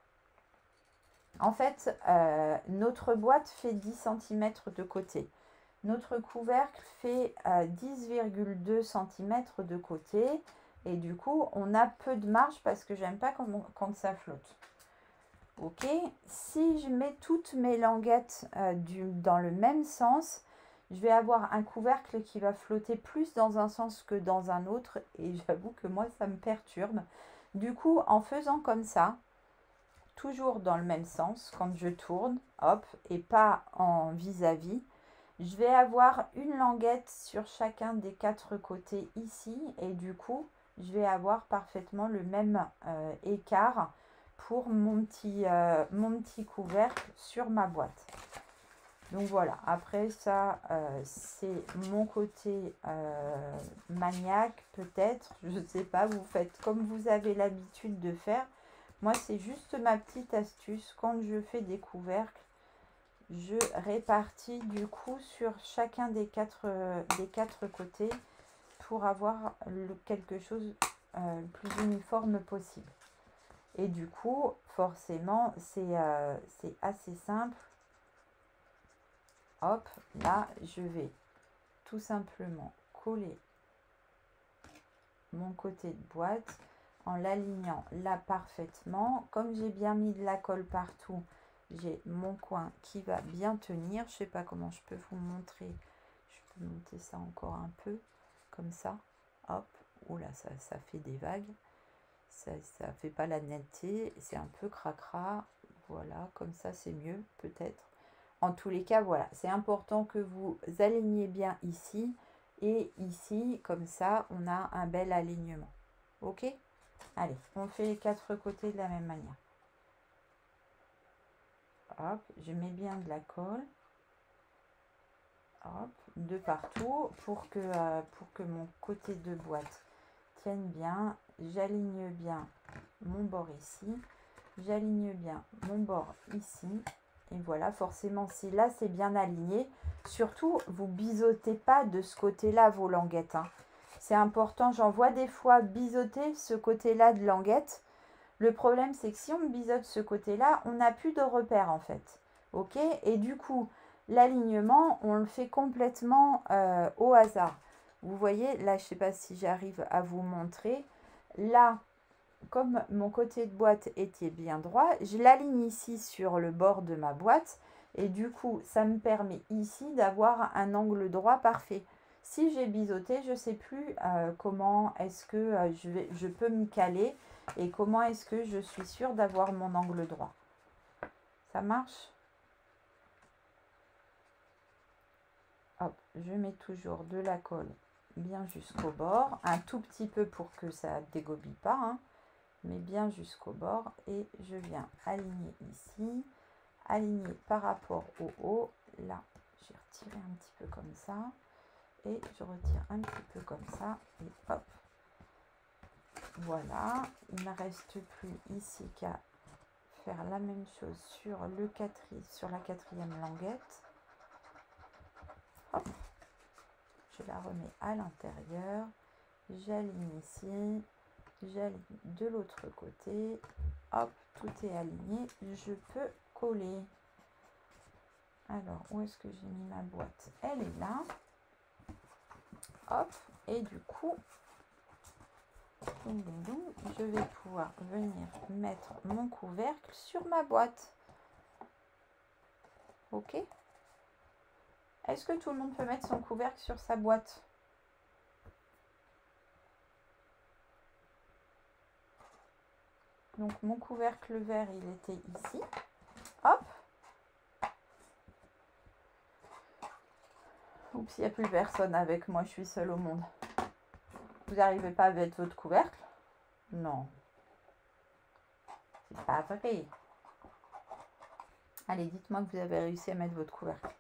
En fait, notre boîte fait 10 cm de côté. Notre couvercle fait 10,2 cm de côté. Et du coup, on a peu de marge parce que j'aime pas quand ça flotte. Ok, si je mets toutes mes languettes dans le même sens, je vais avoir un couvercle qui va flotter plus dans un sens que dans un autre. Et j'avoue que moi, ça me perturbe. Du coup, en faisant comme ça, toujours dans le même sens, quand je tourne, hop, et pas en vis-à-vis, je vais avoir une languette sur chacun des 4 côtés ici. Et du coup, je vais avoir parfaitement le même écart pour mon petit couvercle sur ma boîte. Donc voilà, après ça, c'est mon côté maniaque peut-être, je ne sais pas, vous faites comme vous avez l'habitude de faire. Moi, c'est juste ma petite astuce. Quand je fais des couvercles, je répartis du coup sur chacun des quatre côtés pour avoir quelque chose le plus uniforme possible. Et du coup, forcément, c'est assez simple. Hop, là, je vais tout simplement coller mon côté de boîte en l'alignant là parfaitement. Comme j'ai bien mis de la colle partout, j'ai mon coin qui va bien tenir. Je sais pas comment je peux vous montrer. Je peux monter ça encore un peu comme ça. Hop, oula, ça fait des vagues. Ça fait pas la netteté. C'est un peu cracra. Voilà, comme ça c'est mieux peut-être. En tous les cas, voilà, c'est important que vous aligniez bien ici et ici. Comme ça, on a un bel alignement. Ok? Allez, on fait les 4 côtés de la même manière. Hop, je mets bien de la colle. Hop, de partout pour que mon côté de boîte tienne bien. J'aligne bien mon bord ici. J'aligne bien mon bord ici. Et voilà, forcément, si là, c'est bien aligné. Surtout, vous biseautez pas de ce côté-là vos languettes. Hein. C'est important, j'en vois des fois biseauter ce côté-là de languette. Le problème, c'est que si on biseaute ce côté-là, on n'a plus de repère en fait. Ok? Et du coup, l'alignement, on le fait complètement au hasard. Vous voyez, là, je ne sais pas si j'arrive à vous montrer. Là, comme mon côté de boîte était bien droit, je l'aligne ici sur le bord de ma boîte. Et du coup, ça me permet ici d'avoir un angle droit parfait. Si j'ai biseauté, je ne sais plus comment est-ce que je peux m'y caler et comment est-ce que je suis sûre d'avoir mon angle droit. Ça marche? Hop, je mets toujours de la colle bien jusqu'au bord, un tout petit peu pour que ça ne dégobille pas, hein, mais bien jusqu'au bord. Et je viens aligner ici, aligner par rapport au haut. Là, j'ai retiré un petit peu comme ça. Et je retire un petit peu comme ça. Et hop. Voilà. Il ne me reste plus ici qu'à faire la même chose sur la quatrième languette. Hop. Je la remets à l'intérieur. J'aligne ici. J'aligne de l'autre côté. Hop, tout est aligné. Je peux coller. Alors, où est-ce que j'ai mis ma boîte? Elle est là. Hop, et du coup, je vais pouvoir venir mettre mon couvercle sur ma boîte. Ok? Est-ce que tout le monde peut mettre son couvercle sur sa boîte? Donc, mon couvercle vert, il était ici. Hop. Oups, il n'y a plus personne avec moi, je suis seule au monde. Vous n'arrivez pas à mettre votre couvercle? Non. C'est pas vrai. Allez, dites-moi que vous avez réussi à mettre votre couvercle.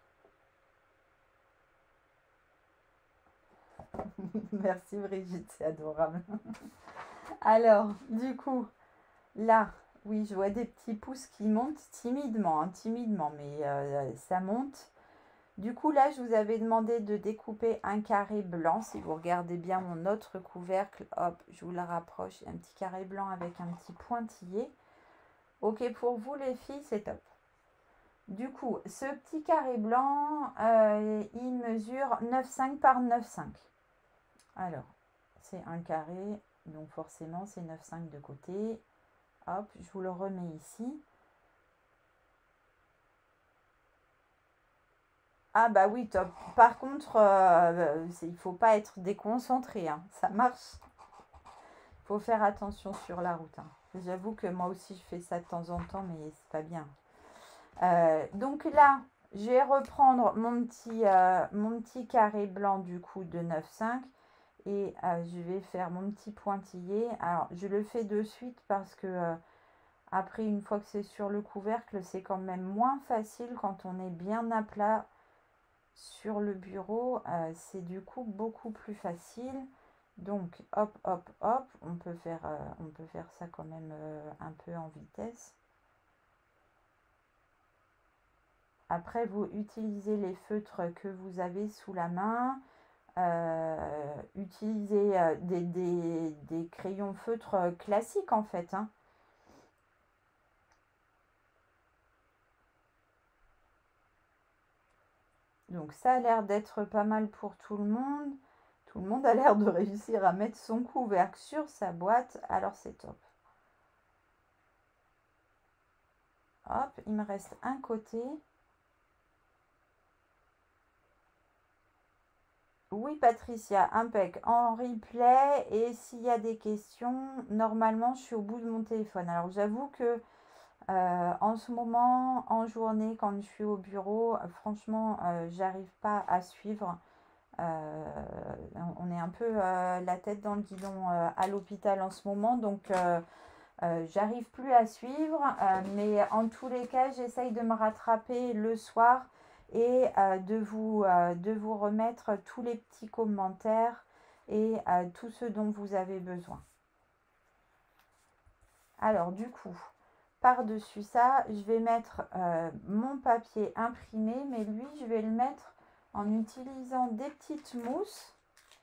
Merci Brigitte, c'est adorable. Alors, du coup, là, oui, je vois des petits pouces qui montent timidement, hein, timidement, mais ça monte. Du coup, là, je vous avais demandé de découper un carré blanc. Si vous regardez bien mon autre couvercle, hop, je vous le rapproche. Un petit carré blanc avec un petit pointillé. Ok, pour vous les filles, c'est top. Du coup, ce petit carré blanc, il mesure 9,5 par 9,5. Alors, c'est un carré, donc forcément, c'est 9,5 de côté. Hop, je vous le remets ici. Ah bah oui, top. Par contre, il ne faut pas être déconcentré, hein. Ça marche. Il faut faire attention sur la route, hein. J'avoue que moi aussi, je fais ça de temps en temps, mais c'est pas bien. Donc là, je vais reprendre mon petit carré blanc du coup de 9,5 et je vais faire mon petit pointillé. Alors, je le fais de suite parce que après, une fois que c'est sur le couvercle, c'est quand même moins facile quand on est bien à plat sur le bureau. C'est du coup beaucoup plus facile. Donc, hop, hop, hop, on peut faire ça quand même un peu en vitesse. Après, vous utilisez les feutres que vous avez sous la main. Utilisez des crayons feutres classiques en fait, hein. Donc ça a l'air d'être pas mal pour tout le monde. Tout le monde a l'air de réussir à mettre son couvercle sur sa boîte. Alors c'est top. Hop, il me reste un côté. Oui, Patricia, impec. En replay, et s'il y a des questions, normalement, je suis au bout de mon téléphone. Alors, j'avoue que en ce moment, en journée, quand je suis au bureau, franchement, j'arrive pas à suivre. On est un peu la tête dans le guidon à l'hôpital en ce moment, donc j'arrive plus à suivre. Mais en tous les cas, j'essaye de me rattraper le soir et de vous remettre tous les petits commentaires et tout ce dont vous avez besoin. Alors du coup, par-dessus ça, je vais mettre mon papier imprimé, mais lui, je vais le mettre en utilisant des petites mousses.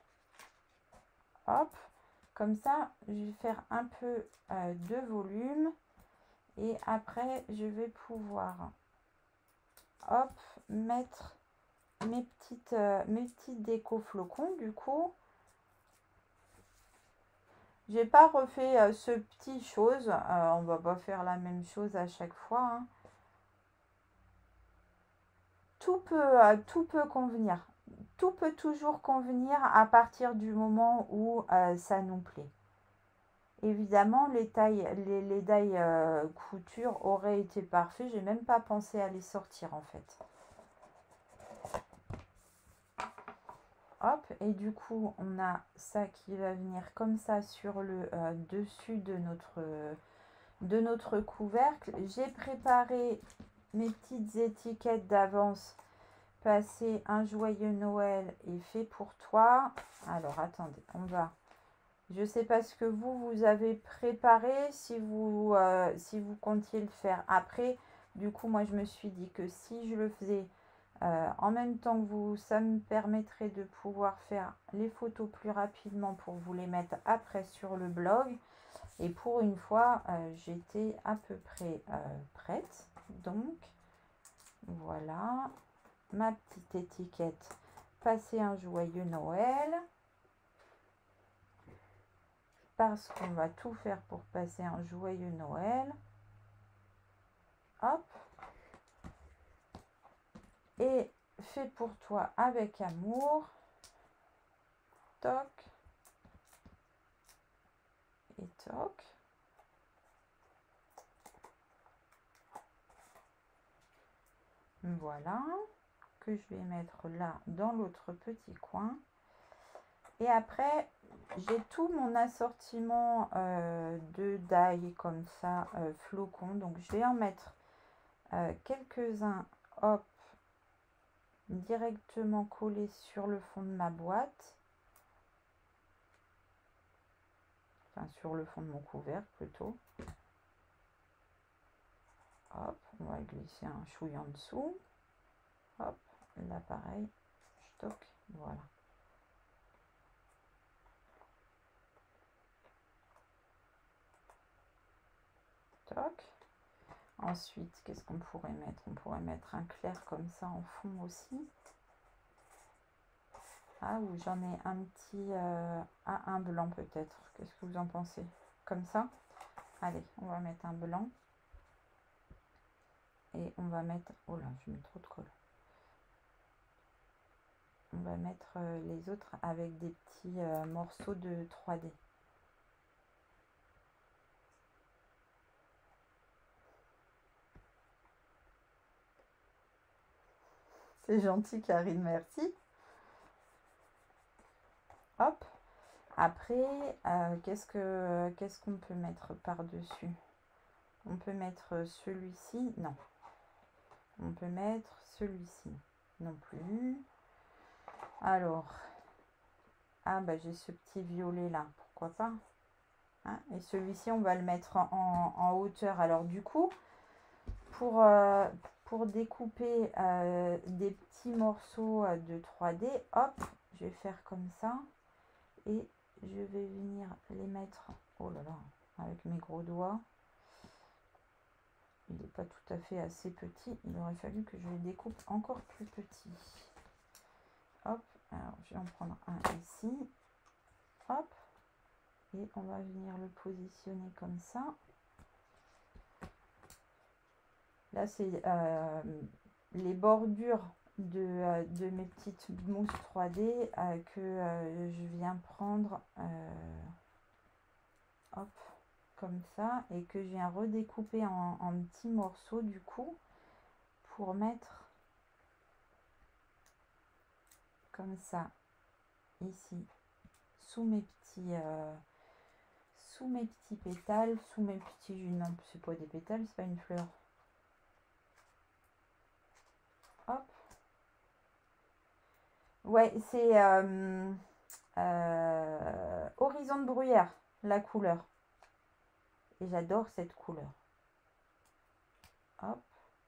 Hop, comme ça, je vais faire un peu de volume. Et après, je vais pouvoir, hop, mettre mes petites déco flocons du coup. J'ai pas refait ce petit chose. On va pas faire la même chose à chaque fois, hein. Tout peut convenir. tout peut toujours convenir à partir du moment où ça nous plaît. Évidemment, les tailles couture auraient été parfaits. J'ai même pas pensé à les sortir en fait. Hop, et du coup, on a ça qui va venir comme ça sur le dessus de notre couvercle. J'ai préparé mes petites étiquettes d'avance. Passer un joyeux Noël et fait pour toi. Alors, attendez, on va... Je ne sais pas ce que vous avez préparé, si vous comptiez le faire après. Du coup, moi, je me suis dit que si je le faisais en même temps que vous, ça me permettrait de pouvoir faire les photos plus rapidement pour vous les mettre après sur le blog. Et pour une fois, j'étais à peu près prête. Donc, voilà ma petite étiquette. Passer un joyeux Noël. Parce qu'on va tout faire pour passer un joyeux Noël. Hop. Et fait pour toi avec amour. Toc. Et toc. Voilà. Que je vais mettre là dans l'autre petit coin. Et après, j'ai tout mon assortiment de die comme ça, flocons. Donc, je vais en mettre quelques-uns, hop, directement collés sur le fond de ma boîte. Enfin, sur le fond de mon couvercle plutôt. Hop, on va glisser un chouille en dessous. Hop, là pareil, je toque, voilà. Toc. Ensuite, qu'est-ce qu'on pourrait mettre? On pourrait mettre un clair comme ça en fond aussi. Ah, ou j'en ai un petit, un blanc peut-être. Qu'est-ce que vous en pensez? Comme ça? Allez, on va mettre un blanc. Et on va mettre... Oh là, je mets trop de colle. On va mettre les autres avec des petits morceaux de 3D. C'est gentil, Karine, merci. Hop. Après, qu'est-ce qu'on peut mettre par-dessus? On peut mettre celui-ci. Non. On peut mettre celui-ci. Non plus. Alors. Ah, bah j'ai ce petit violet là. Pourquoi pas? Hein, et celui-ci, on va le mettre en hauteur. Alors, du coup, pour découper des petits morceaux de 3D, hop, je vais faire comme ça. Et je vais venir les mettre, oh là là, avec mes gros doigts. Il n'est pas tout à fait assez petit. Il aurait fallu que je les découpe encore plus petits. Hop, alors je vais en prendre un ici. Hop, et on va venir le positionner comme ça. Là, c'est les bordures de mes petites mousses 3D que je viens prendre hop, comme ça, et que je viens redécouper en petits morceaux du coup pour mettre comme ça ici sous mes petits pétales, sous mes petits... Non, c'est pas des pétales, c'est pas une fleur. Hop. Ouais, c'est Horizon de bruyère, la couleur. Et j'adore cette couleur. Hop.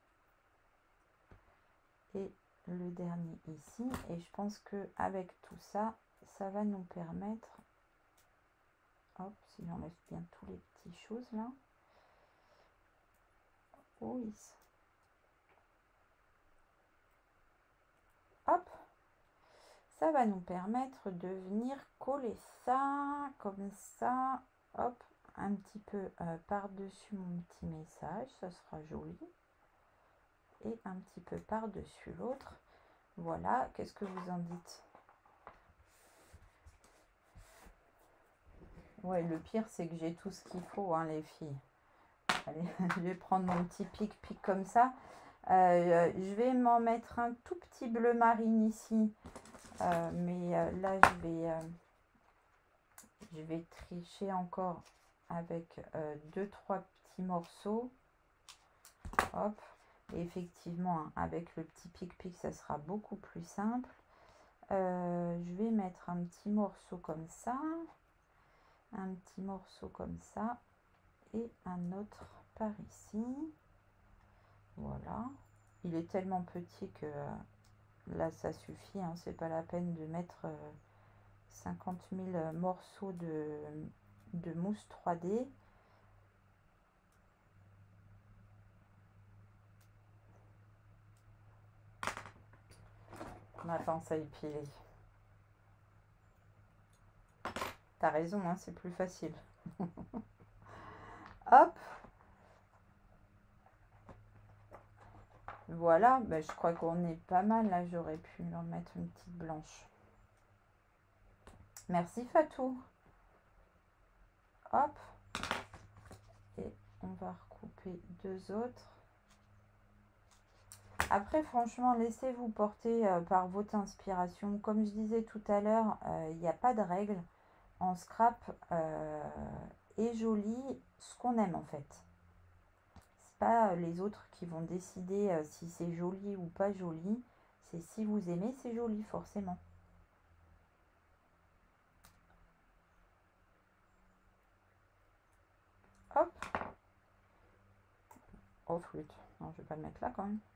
Et le dernier ici. Et je pense que avec tout ça, ça va nous permettre... Hop, si j'enlève bien tous les petites choses là. Oui. Hop. Ça va nous permettre de venir coller ça, comme ça. Hop, un petit peu par-dessus mon petit message. Ça sera joli. Et un petit peu par-dessus l'autre. Voilà, qu'est-ce que vous en dites? Ouais, le pire, c'est que j'ai tout ce qu'il faut, hein, les filles. Allez, je vais prendre mon petit pic comme ça. Je vais m'en mettre un tout petit bleu marine ici. Mais là, je vais tricher encore avec 2-3 petits morceaux. Hop. Et effectivement, hein, avec le petit pic, ça sera beaucoup plus simple. Je vais mettre un petit morceau comme ça. Un petit morceau comme ça. Et un autre par ici. Voilà. Il est tellement petit que là, ça suffit. Hein, c'est pas la peine de mettre 50 000 morceaux de mousse 3D. Ma pince à épiler. T'as raison, hein, c'est plus facile. Hop. Voilà, ben, je crois qu'on est pas mal là. J'aurais pu leur mettre une petite blanche. Merci Fatou. Hop. Et on va recouper deux autres. Après, franchement, laissez-vous porter par votre inspiration. Comme je disais tout à l'heure, il n'y a pas de règle. En scrap est joli ce qu'on aime en fait. C'est pas les autres qui vont décider si c'est joli ou pas joli. C'est si vous aimez, c'est joli forcément. Hop. Oh flûte. Non, je vais pas le mettre là quand même.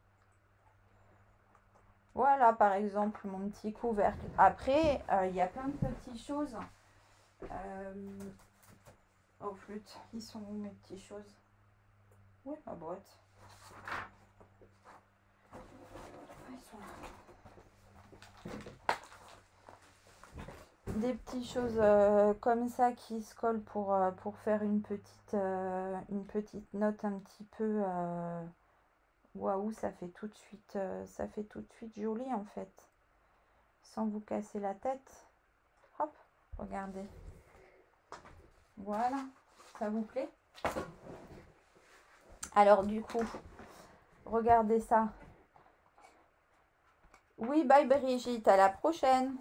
Voilà, par exemple, mon petit couvercle. Après, il y a plein de petites choses. Oh flûte, ils sont où mes petites choses? Oui, ma boîte. Ils sont là. Des petites choses comme ça qui se collent pour faire une petite note un petit peu waouh, ça fait tout de suite joli en fait, sans vous casser la tête. Hop, regardez. Voilà, ça vous plaît? Alors du coup, regardez ça. Oui, bye Brigitte, à la prochaine.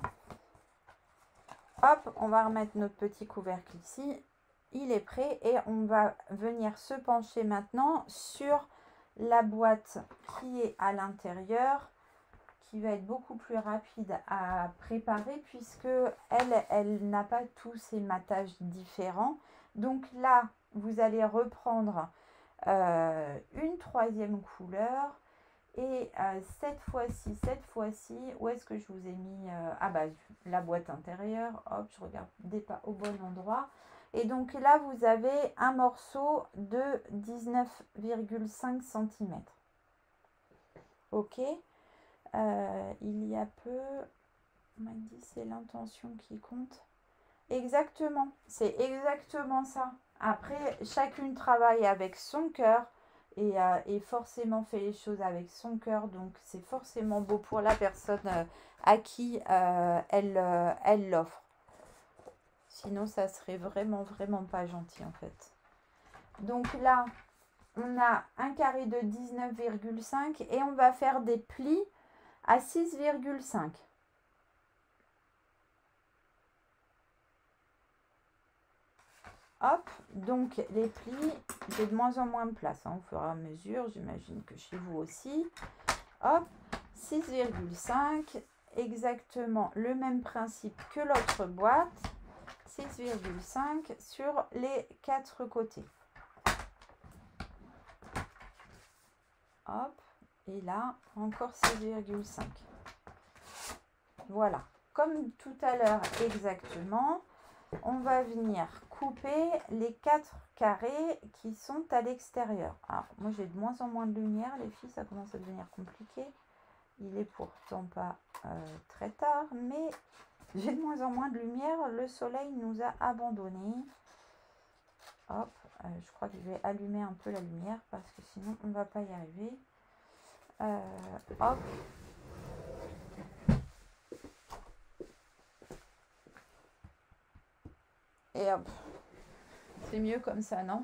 Hop, on va remettre notre petit couvercle ici. Il est prêt et on va venir se pencher maintenant sur la boîte qui est à l'intérieur, qui va être beaucoup plus rapide à préparer puisque elle n'a pas tous ces matages différents. Donc là, vous allez reprendre une troisième couleur. Et cette fois-ci, où est-ce que je vous ai mis ah bah la boîte intérieure, hop, je regarde pas au bon endroit. Et donc là, vous avez un morceau de 19,5 cm. Ok. Il y a peu, on m'a dit c'est l'intention qui compte. Exactement, c'est exactement ça. Après, chacune travaille avec son cœur. Et forcément fait les choses avec son cœur, donc c'est forcément beau pour la personne à qui elle l'offre. Sinon, ça serait vraiment pas gentil en fait. Donc là, on a un carré de 19,5 et on va faire des plis à 6,5. Hop, donc les plis, j'ai de moins en moins de place hein, au fur et à mesure, j'imagine que chez vous aussi. Hop, 6,5, exactement le même principe que l'autre boîte, 6,5 sur les 4 côtés. Hop, et là, encore 6,5. Voilà, comme tout à l'heure exactement. On va venir couper les 4 carrés qui sont à l'extérieur. Alors, moi, j'ai de moins en moins de lumière, les filles, ça commence à devenir compliqué. Il est pourtant pas très tard, mais j'ai de moins en moins de lumière. Le soleil nous a abandonnés. Hop, je crois que je vais allumer un peu la lumière parce que sinon, on ne va pas y arriver. Hop. Et hop, c'est mieux comme ça, non?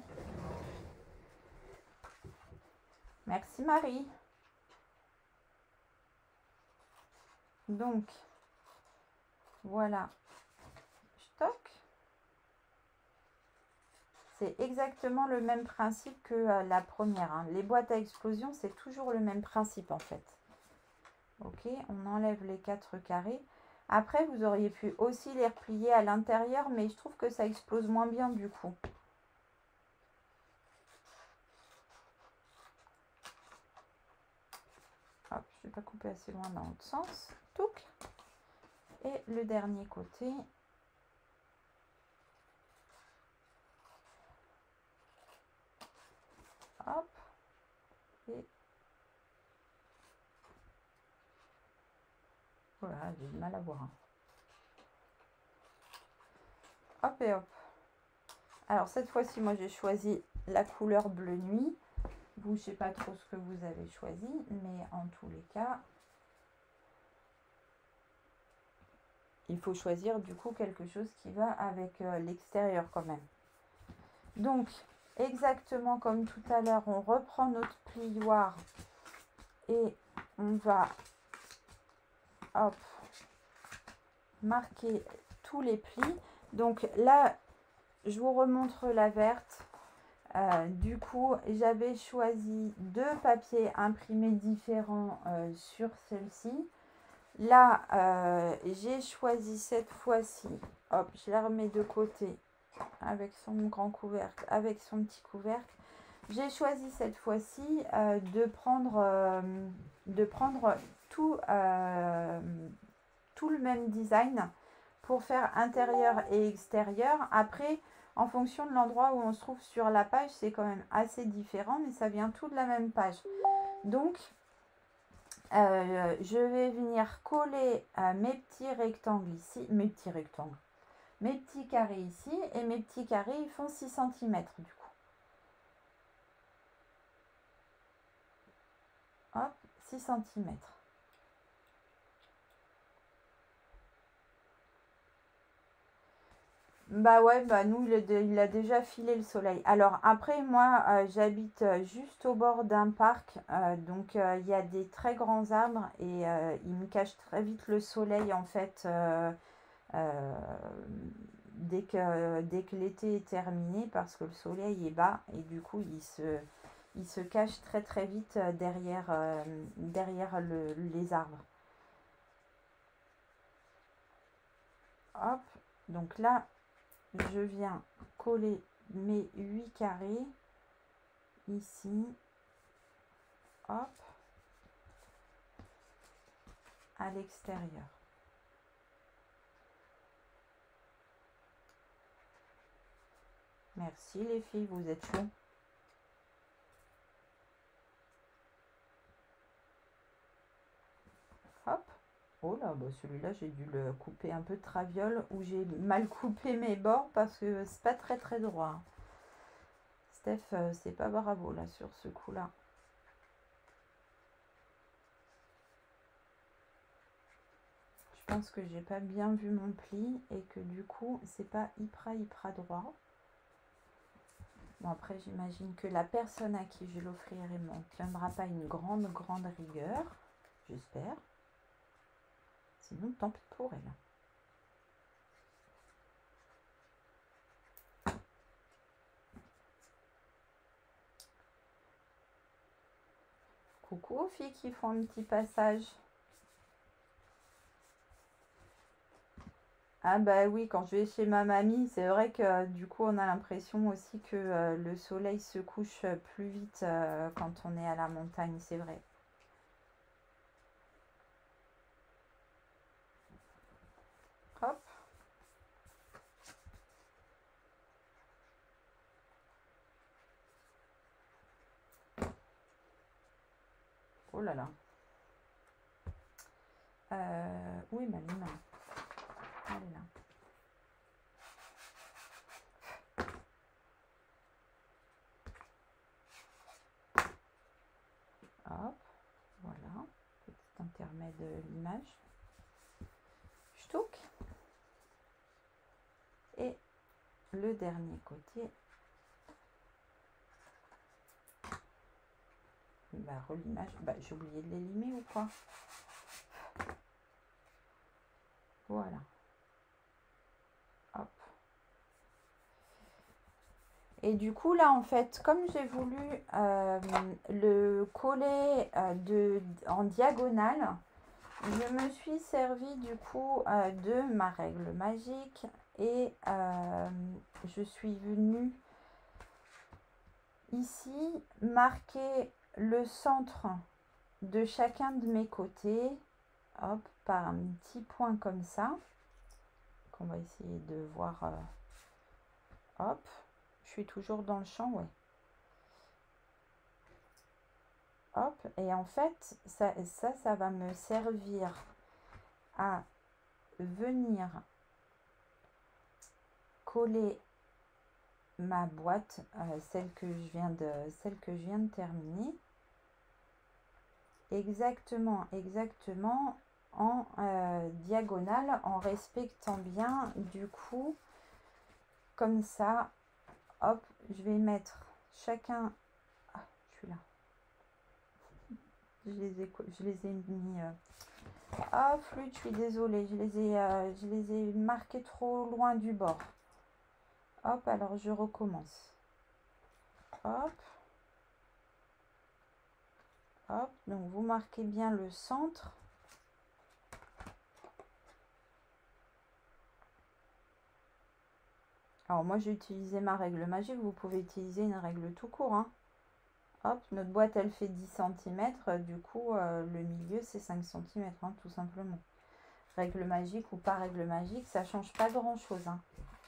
Merci Marie. Donc, voilà. Stock. C'est exactement le même principe que la première. Hein. Les boîtes à explosion, c'est toujours le même principe en fait. Ok, on enlève les 4 carrés. Après, vous auriez pu aussi les replier à l'intérieur, mais je trouve que ça explose moins bien du coup. Hop, je ne vais pas couper assez loin dans l'autre sens. Touc. Et le dernier côté. Hop. Et voilà, j'ai du mal à voir. Hop et hop. Alors cette fois-ci, moi j'ai choisi la couleur bleu nuit. Vous, je ne sais pas trop ce que vous avez choisi, mais en tous les cas, il faut choisir du coup quelque chose qui va avec l'extérieur quand même. Donc, exactement comme tout à l'heure, on reprend notre plioir et on va hop, marquer tous les plis. Donc là, je vous remontre la verte. Du coup, j'avais choisi 2 papiers imprimés différents sur celle-ci. Là, j'ai choisi cette fois-ci, hop, je la remets de côté avec son grand couvercle, avec son petit couvercle. J'ai choisi cette fois-ci de prendre tout, tout le même design pour faire intérieur et extérieur. Après, en fonction de l'endroit où on se trouve sur la page, c'est quand même assez différent, mais ça vient tout de la même page. Donc, je vais venir coller mes petits rectangles ici, mes petits carrés ici, et mes petits carrés, ils font 6 cm du coup. Hop, 6 cm. Bah ouais, bah nous, il a déjà filé le soleil. Alors après, moi, j'habite juste au bord d'un parc. Donc, il y a des très grands arbres et il me cache très vite le soleil, en fait, dès que l'été est terminé, parce que le soleil est bas et du coup, il se cache très très vite derrière les arbres. Hop, donc là, je viens coller mes 8 carrés ici, hop, à l'extérieur. Merci les filles, vous êtes chauds. Hop. Oh là, bah celui-là, j'ai dû le couper un peu de traviole ou j'ai mal coupé mes bords parce que c'est pas très très droit. Steph, c'est pas bravo là sur ce coup-là. Je pense que j'ai pas bien vu mon pli et que du coup, c'est pas hyper droit. Bon, après, j'imagine que la personne à qui je l'offrirai ne m'en tiendra pas une grande rigueur. J'espère. Sinon, tant pis pour elle. Coucou aux filles qui font un petit passage. Ah bah oui, quand je vais chez ma mamie, c'est vrai que du coup on a l'impression aussi que le soleil se couche plus vite quand on est à la montagne, c'est vrai. Hop. Oh là là. Où est ma lime? Elle est là. Hop, voilà, petit intermède de l'image. Ch'touk. Et le dernier côté. Bah, relimage. Bah, j'ai oublié de les limer ou quoi? Voilà. Hop. Et du coup, là, en fait, comme j'ai voulu le coller en diagonale, je me suis servi du coup de ma règle magique et je suis venue ici marquer le centre de chacun de mes côtés, hop, par un petit point comme ça, qu'on va essayer de voir, hop, je suis toujours dans le champ, ouais. Hop, et en fait, ça va me servir à venir coller ma boîte, celle que je viens de terminer, exactement en diagonale, en respectant bien du coup comme ça. Hop, je vais mettre chacun, je suis là, je les ai mis ah flûte, je suis désolée, je les ai marqués trop loin du bord. Hop, alors je recommence. Hop. Hop, donc vous marquez bien le centre. Alors moi j'ai utilisé ma règle magique, vous pouvez utiliser une règle tout court. Hein. Hop, notre boîte elle fait 10 cm, du coup le milieu c'est 5 cm, hein, tout simplement. Règle magique ou pas règle magique, ça change pas grand chose. Hein.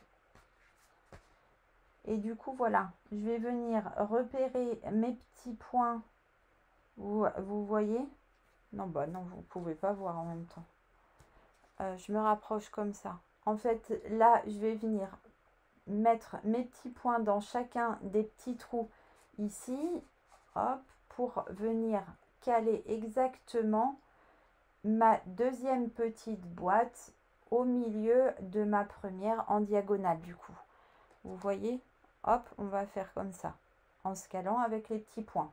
Et du coup voilà, je vais venir repérer mes petits points. Vous voyez? Non, bah non, vous ne pouvez pas voir en même temps. Je me rapproche comme ça. En fait, là, je vais venir mettre mes petits points dans chacun des petits trous ici. Hop, pour venir caler exactement ma deuxième petite boîte au milieu de ma première en diagonale du coup. Vous voyez? Hop, on va faire comme ça, en se calant avec les petits points.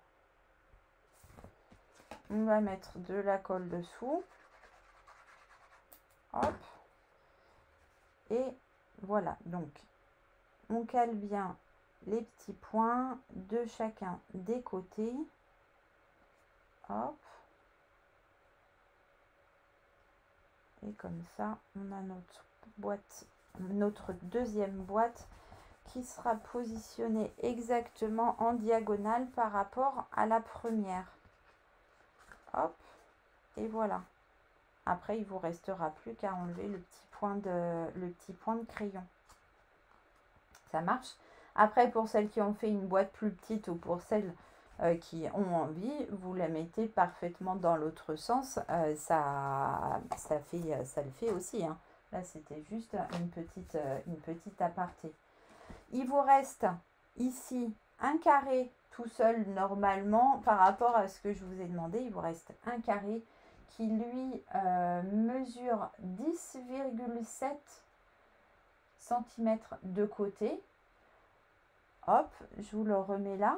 On va mettre de la colle dessous. Hop. Et voilà, donc on cale bien les petits points de chacun des côtés. Hop. Et comme ça, on a notre boîte, notre deuxième boîte qui sera positionnée exactement en diagonale par rapport à la première. Hop. Et voilà. Après, il vous restera plus qu'à enlever le petit point de crayon. Ça marche. Après, pour celles qui ont fait une boîte plus petite ou pour celles qui ont envie, vous la mettez parfaitement dans l'autre sens. Ça le fait aussi. Hein. Là, c'était juste une petite aparté. Il vous reste ici un carré tout seul normalement par rapport à ce que je vous ai demandé. Il vous reste un carré qui lui mesure 10,7 cm de côté. Hop, je vous le remets là.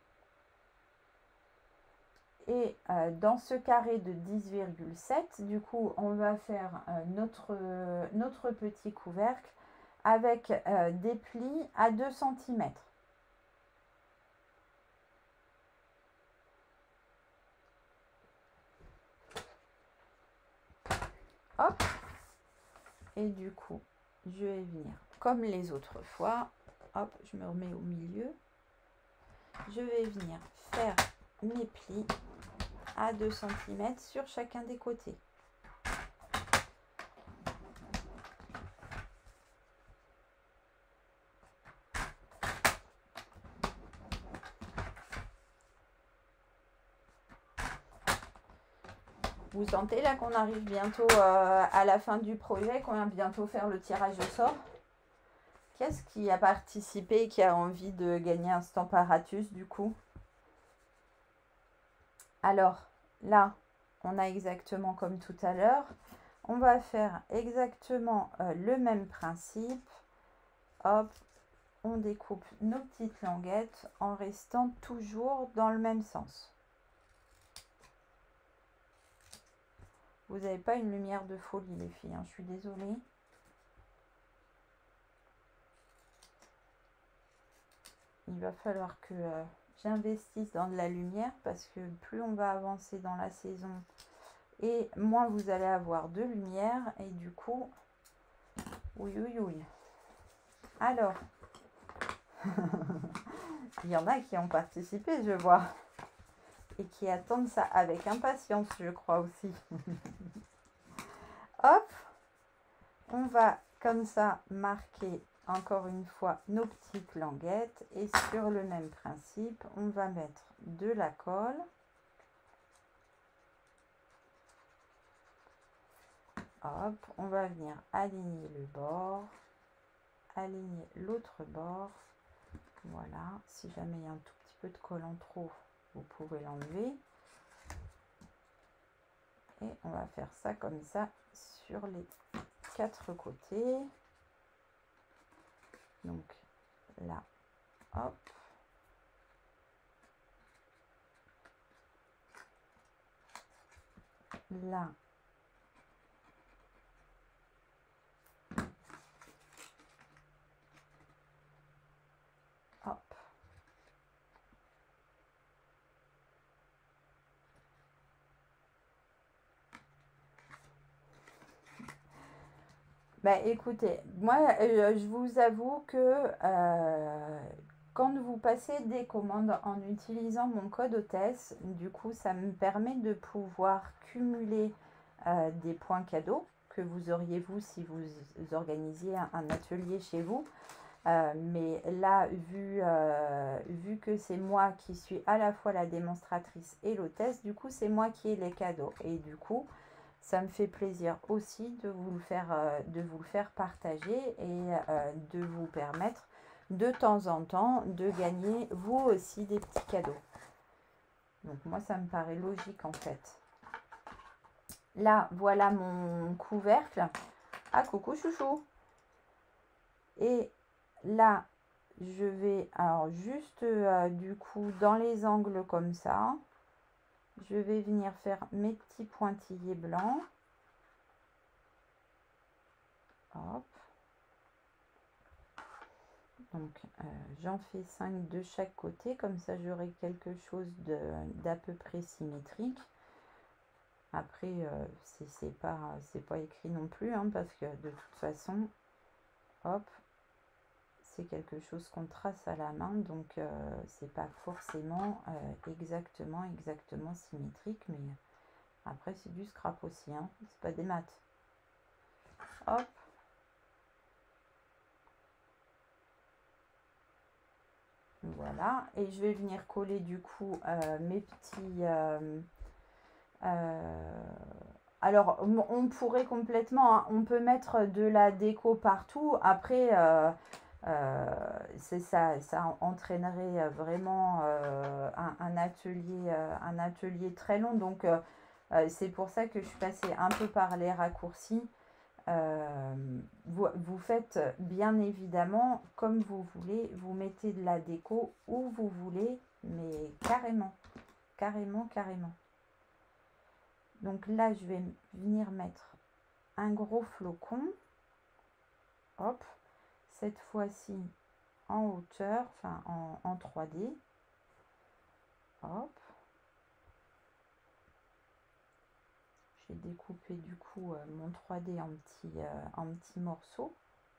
Et dans ce carré de 10,7, du coup, on va faire notre petit couvercle avec des plis à 2 cm. Hop. Et du coup, je vais venir comme les autres fois. Hop, je me remets au milieu. Je vais venir faire mes plis à 2 cm sur chacun des côtés. Vous sentez là qu'on arrive bientôt à la fin du projet, qu'on vient bientôt faire le tirage au sort. Qu'est-ce qui a participé, qui a envie de gagner un Stamparatus du coup? Alors là, on a exactement comme tout à l'heure. On va faire exactement le même principe. Hop, on découpe nos petites languettes en restant toujours dans le même sens. Vous n'avez pas une lumière de folie les filles, hein, je suis désolée. Il va falloir que j'investisse dans de la lumière parce que plus on va avancer dans la saison et moins vous allez avoir de lumière et du coup, oui, oui, oui. Alors, il y en a qui ont participé, je vois, et qui attendent ça avec impatience, je crois aussi. Hop, on va comme ça marquer encore une fois nos petites languettes et sur le même principe, on va mettre de la colle. Hop, on va venir aligner le bord, aligner l'autre bord. Voilà, si jamais il y a un tout petit peu de colle en trop, vous pouvez l'enlever. Et on va faire ça comme ça sur les 4 côtés. Donc là, hop. Là. Hop. Bah écoutez, moi je vous avoue que quand vous passez des commandes en utilisant mon code hôtesse, du coup ça me permet de pouvoir cumuler des points cadeaux que vous auriez vous si vous organisiez un atelier chez vous. Mais là, vu que c'est moi qui suis à la fois la démonstratrice et l'hôtesse, du coup c'est moi qui ai les cadeaux. Et du coup, ça me fait plaisir aussi de vous le faire partager et de vous permettre de temps en temps de gagner vous aussi des petits cadeaux. Donc moi, ça me paraît logique en fait. Là, voilà mon couvercle. Ah, coucou chouchou. Et là, je vais alors juste du coup dans les angles comme ça. Je vais venir faire mes petits pointillés blancs. Hop. Donc j'en fais 5 de chaque côté, comme ça j'aurai quelque chose d'à peu près symétrique. Après, c'est pas écrit non plus, hein, parce que de toute façon, hop, c'est quelque chose qu'on trace à la main, donc c'est pas forcément exactement symétrique, mais après c'est du scrap aussi, hein, c'est pas des maths. Hop. Voilà, et je vais venir coller du coup mes petits... alors, on pourrait complètement, hein, on peut mettre de la déco partout. Après, ça entraînerait vraiment un atelier très long. Donc, c'est pour ça que je suis passée un peu par les raccourcis. Vous faites bien évidemment comme vous voulez, vous mettez de la déco où vous voulez, mais carrément. Donc là, je vais venir mettre un gros flocon. Hop, cette fois-ci en hauteur, enfin en 3D. Hop. J'ai découpé du coup mon 3D en petits morceaux.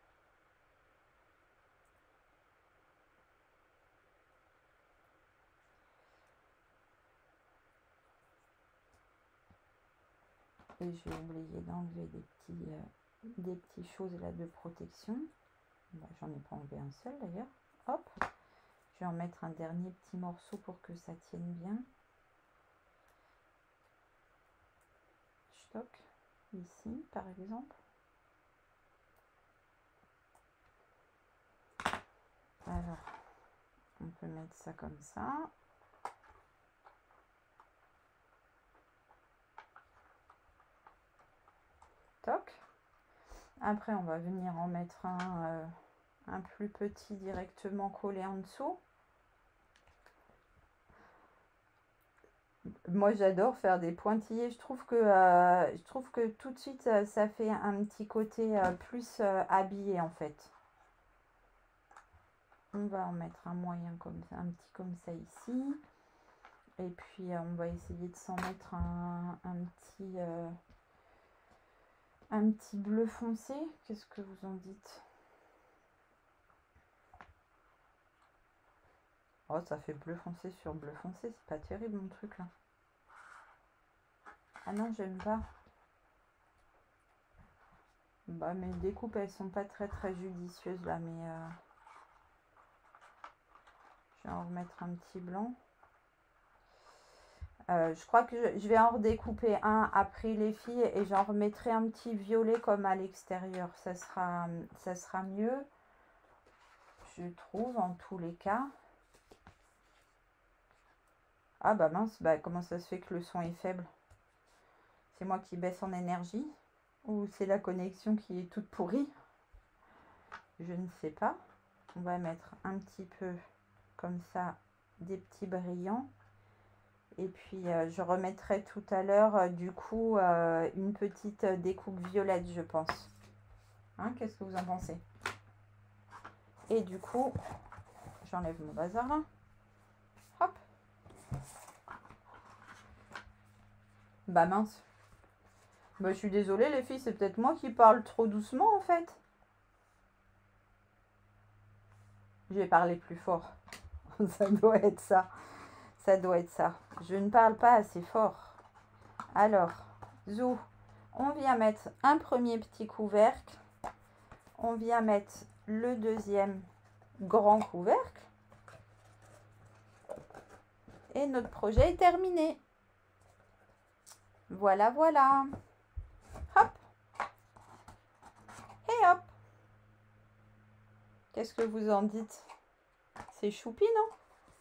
Et je vais oublier d'enlever des petites choses là de protection. Bah, j'en ai pas enlevé un seul d'ailleurs. Hop. Je vais en mettre un dernier petit morceau pour que ça tienne bien. Stock ici par exemple. Alors, on peut mettre ça comme ça. Toc. Après, on va venir en mettre un un plus petit directement collé en dessous. Moi, j'adore faire des pointillés. Je trouve que tout de suite, ça fait un petit côté plus habillé en fait. On va en mettre un moyen comme ça, un petit comme ça ici. Et puis, on va essayer de s'en mettre un petit bleu foncé. Qu'est-ce que vous en dites? Oh, ça fait bleu foncé sur bleu foncé. C'est pas terrible mon truc là. Ah non, j'aime pas. Bah, mes découpes, elles sont pas très judicieuses là, mais je vais en remettre un petit blanc. Je crois que je vais en redécouper un après les filles et j'en remettrai un petit violet comme à l'extérieur. Ça sera mieux, je trouve, en tous les cas. Ah bah mince, bah comment ça se fait que le son est faible? C'est moi qui baisse en énergie? Ou c'est la connexion qui est toute pourrie? Je ne sais pas. On va mettre un petit peu comme ça des petits brillants. Et puis je remettrai tout à l'heure du coup une petite découpe violette, je pense. Hein, qu'est-ce que vous en pensez? Et du coup, j'enlève mon bazar. Hop. Bah mince. Bah je suis désolée les filles, c'est peut-être moi qui parle trop doucement en fait. Je vais parler plus fort. Ça doit être ça. Ça doit être ça. Je ne parle pas assez fort. Alors, zou, on vient mettre un premier petit couvercle. On vient mettre le deuxième grand couvercle. Et notre projet est terminé. Voilà, voilà. Hop. Et hop. Qu'est-ce que vous en dites? C'est choupi, non?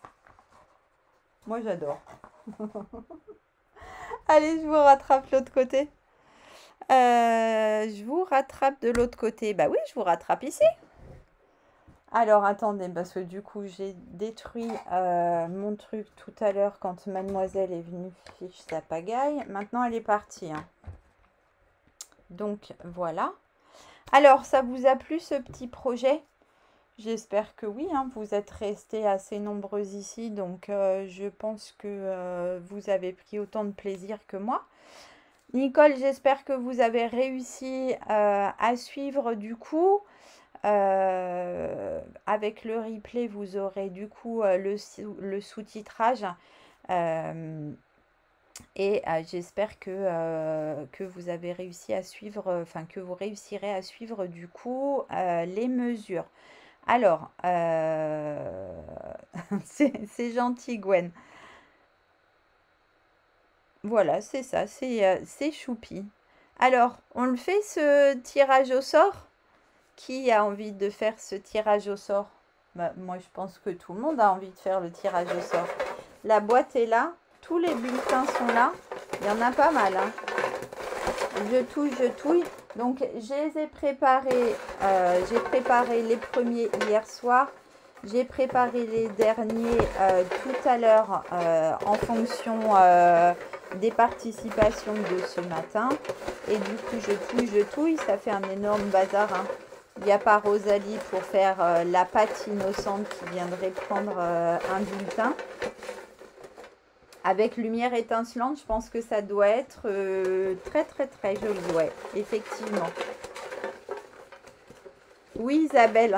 Moi, j'adore. Allez, je vous rattrape l'autre côté. Je vous rattrape de l'autre côté. Bah oui, je vous rattrape ici. Alors, attendez, parce que du coup, j'ai détruit mon truc tout à l'heure quand mademoiselle est venue fiche sa pagaille. Maintenant, elle est partie. Hein. Donc, voilà. Alors, ça vous a plu ce petit projet? J'espère que oui, hein. Vous êtes restés assez nombreux ici, donc je pense que vous avez pris autant de plaisir que moi. Nicole, j'espère que vous avez réussi à suivre du coup. Avec le replay, vous aurez du coup le sous-titrage. Et j'espère que vous avez réussi à suivre, enfin que vous réussirez à suivre du coup les mesures. Alors, c'est gentil Gwen. Voilà, c'est ça, c'est choupi. Alors, on le fait ce tirage au sort? Qui a envie de faire ce tirage au sort? Bah, moi, je pense que tout le monde a envie de faire le tirage au sort. La boîte est là, tous les bulletins sont là. Il y en a pas mal. Hein. Je touille. Donc, je les ai préparés. J'ai préparé les premiers hier soir. J'ai préparé les derniers tout à l'heure en fonction des participations de ce matin. Et du coup, je touille. Ça fait un énorme bazar. Hein. Il n'y a pas Rosalie pour faire la patte innocente qui viendrait prendre un bulletin. Avec lumière étincelante, je pense que ça doit être très joli. Ouais, effectivement. Oui, Isabelle.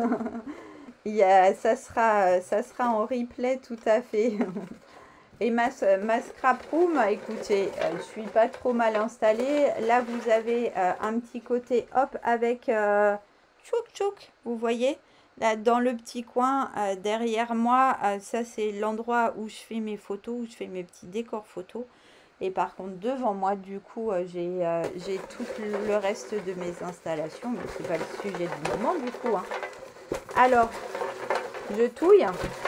Ça sera en replay tout à fait. Et ma scrap room, écoutez, je suis pas trop mal installée. Là, vous avez un petit côté hop avec tchouk, vous voyez là, dans le petit coin derrière moi, ça c'est l'endroit où je fais mes photos, où je fais mes petits décors photos. Et par contre, devant moi, du coup, j'ai tout le reste de mes installations. Mais c'est pas le sujet du moment, du coup. Hein. Alors, je touille.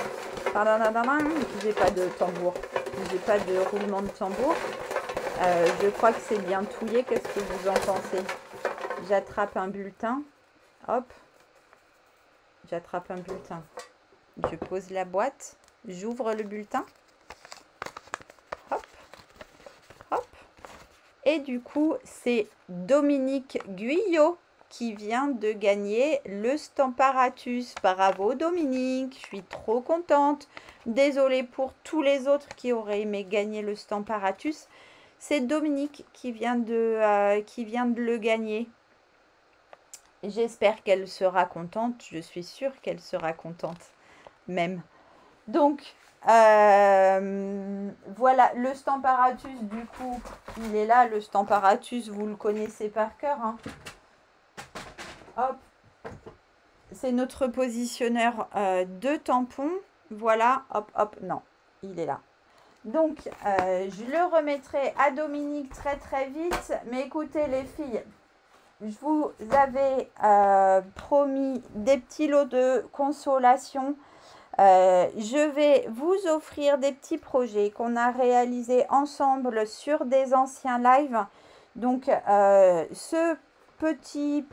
J'ai pas de tambour. J'ai pas de roulement de tambour. Je crois que c'est bien touillé. Qu'est-ce que vous en pensez? J'attrape un bulletin. Hop. j'attrape un bulletin. Je pose la boîte, j'ouvre le bulletin. Hop, hop. Et du coup, c'est Dominique Guyot qui vient de gagner le Stamparatus. Bravo Dominique, je suis trop contente. Désolée pour tous les autres qui auraient aimé gagner le Stamparatus. C'est Dominique qui vient de le gagner. J'espère qu'elle sera contente. Je suis sûre qu'elle sera contente même. Donc, voilà, le Stamparatus, du coup, il est là. Le Stamparatus, vous le connaissez par cœur. Hein. Hop. C'est notre positionneur de tampons. Voilà, hop, hop, non, il est là. Donc, je le remettrai à Dominique très très vite. Mais écoutez les filles, je vous avais promis des petits lots de consolation. Je vais vous offrir des petits projets qu'on a réalisés ensemble sur des anciens lives. Donc, ce petit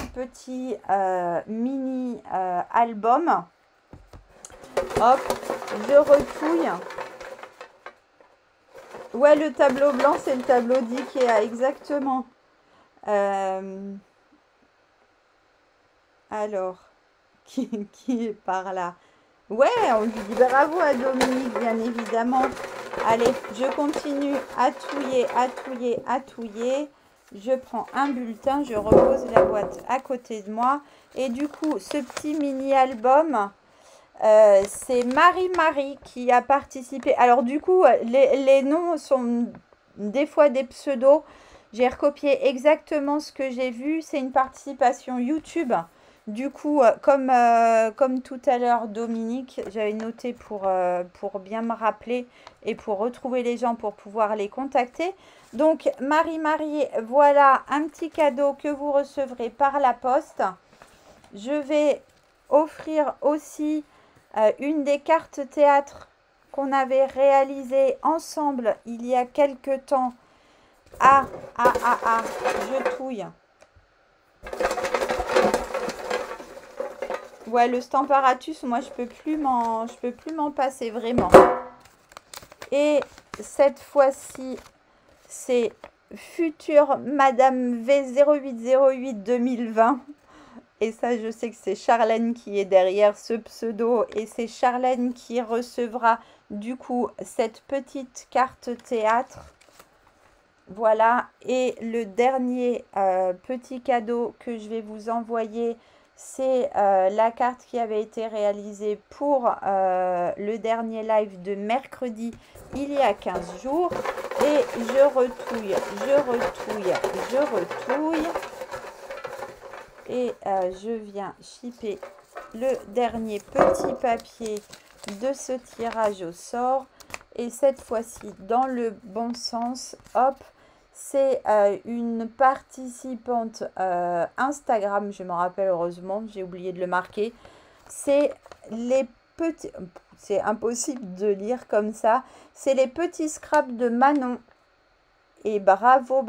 mini album. Hop, je retouille. Ouais, le tableau blanc, c'est le tableau d'Ikea, exactement. Alors, qui est par là? Ouais, on lui dit bravo à Dominique, bien évidemment. Allez, je continue à touiller. Je prends un bulletin, je repose la boîte à côté de moi. Et du coup, ce petit mini-album, c'est Marie qui a participé. Alors du coup, les noms sont des fois des pseudos. J'ai recopié exactement ce que j'ai vu. C'est une participation YouTube. Du coup, comme tout à l'heure, Dominique, j'avais noté pour bien me rappeler et pour retrouver les gens pour pouvoir les contacter. Donc, Marie, voilà un petit cadeau que vous recevrez par la poste. Je vais offrir aussi une des cartes théâtre qu'on avait réalisées ensemble il y a quelque temps. Je touille. Ouais, le Stamparatus, moi, je peux plus m'en passer, vraiment. Et cette fois-ci, c'est Future Madame V0808 2020. Et ça, je sais que c'est Charlène qui est derrière ce pseudo. Et c'est Charlène qui recevra, du coup, cette petite carte théâtre. Voilà. Et le dernier petit cadeau que je vais vous envoyer, c'est la carte qui avait été réalisée pour le dernier live de mercredi, il y a 15 jours. Et je retouille. Et je viens shipper le dernier petit papier de ce tirage au sort. Et cette fois-ci, dans le bon sens, hop, c'est une participante Instagram, je m'en rappelle heureusement, j'ai oublié de le marquer. C'est les petits, c'est impossible de lire comme ça, c'est les petits scraps de Manon. Et bravo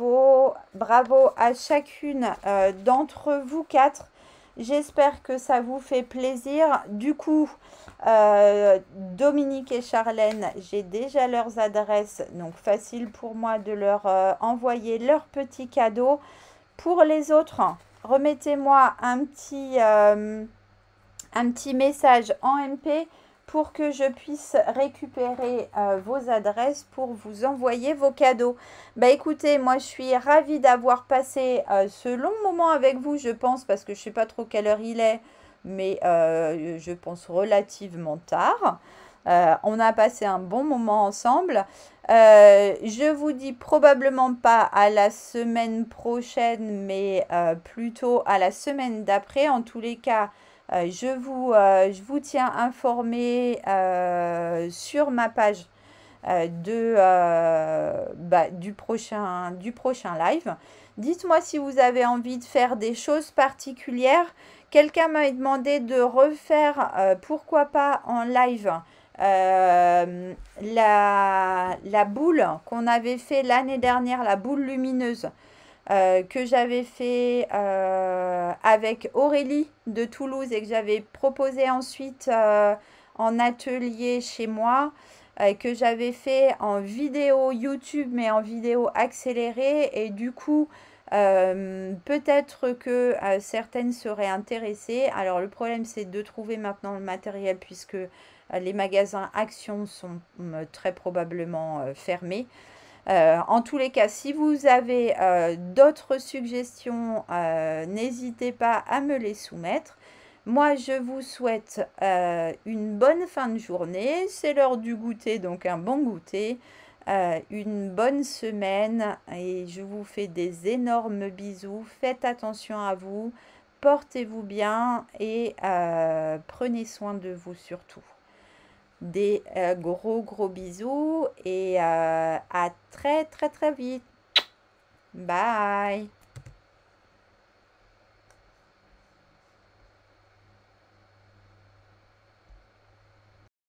à chacune d'entre vous quatre. J'espère que ça vous fait plaisir. Du coup, Dominique et Charlène, j'ai déjà leurs adresses, donc facile pour moi de leur envoyer leurs petits cadeaux. Pour les autres, remettez-moi un petit message en MP pour que je puisse récupérer vos adresses pour vous envoyer vos cadeaux. Bah écoutez, moi je suis ravie d'avoir passé ce long moment avec vous, je pense, parce que je ne sais pas trop quelle heure il est, mais je pense relativement tard. On a passé un bon moment ensemble. Je vous dis probablement pas à la semaine prochaine, mais plutôt à la semaine d'après. En tous les cas, je vous tiens informé sur ma page du prochain live. Dites-moi si vous avez envie de faire des choses particulières. Quelqu'un m'a demandé de refaire, pourquoi pas en live, la boule qu'on avait fait l'année dernière, la boule lumineuse. que j'avais fait avec Aurélie de Toulouse et que j'avais proposé ensuite en atelier chez moi, que j'avais fait en vidéo YouTube, mais en vidéo accélérée. Et du coup, peut-être que certaines seraient intéressées. Alors le problème, c'est de trouver maintenant le matériel puisque les magasins Action sont très probablement fermés. En tous les cas, si vous avez d'autres suggestions, n'hésitez pas à me les soumettre. Moi, je vous souhaite une bonne fin de journée. C'est l'heure du goûter, donc un bon goûter. Une bonne semaine et je vous fais des énormes bisous. Faites attention à vous, portez-vous bien et prenez soin de vous surtout. Des gros gros bisous et à très très très vite. Bye.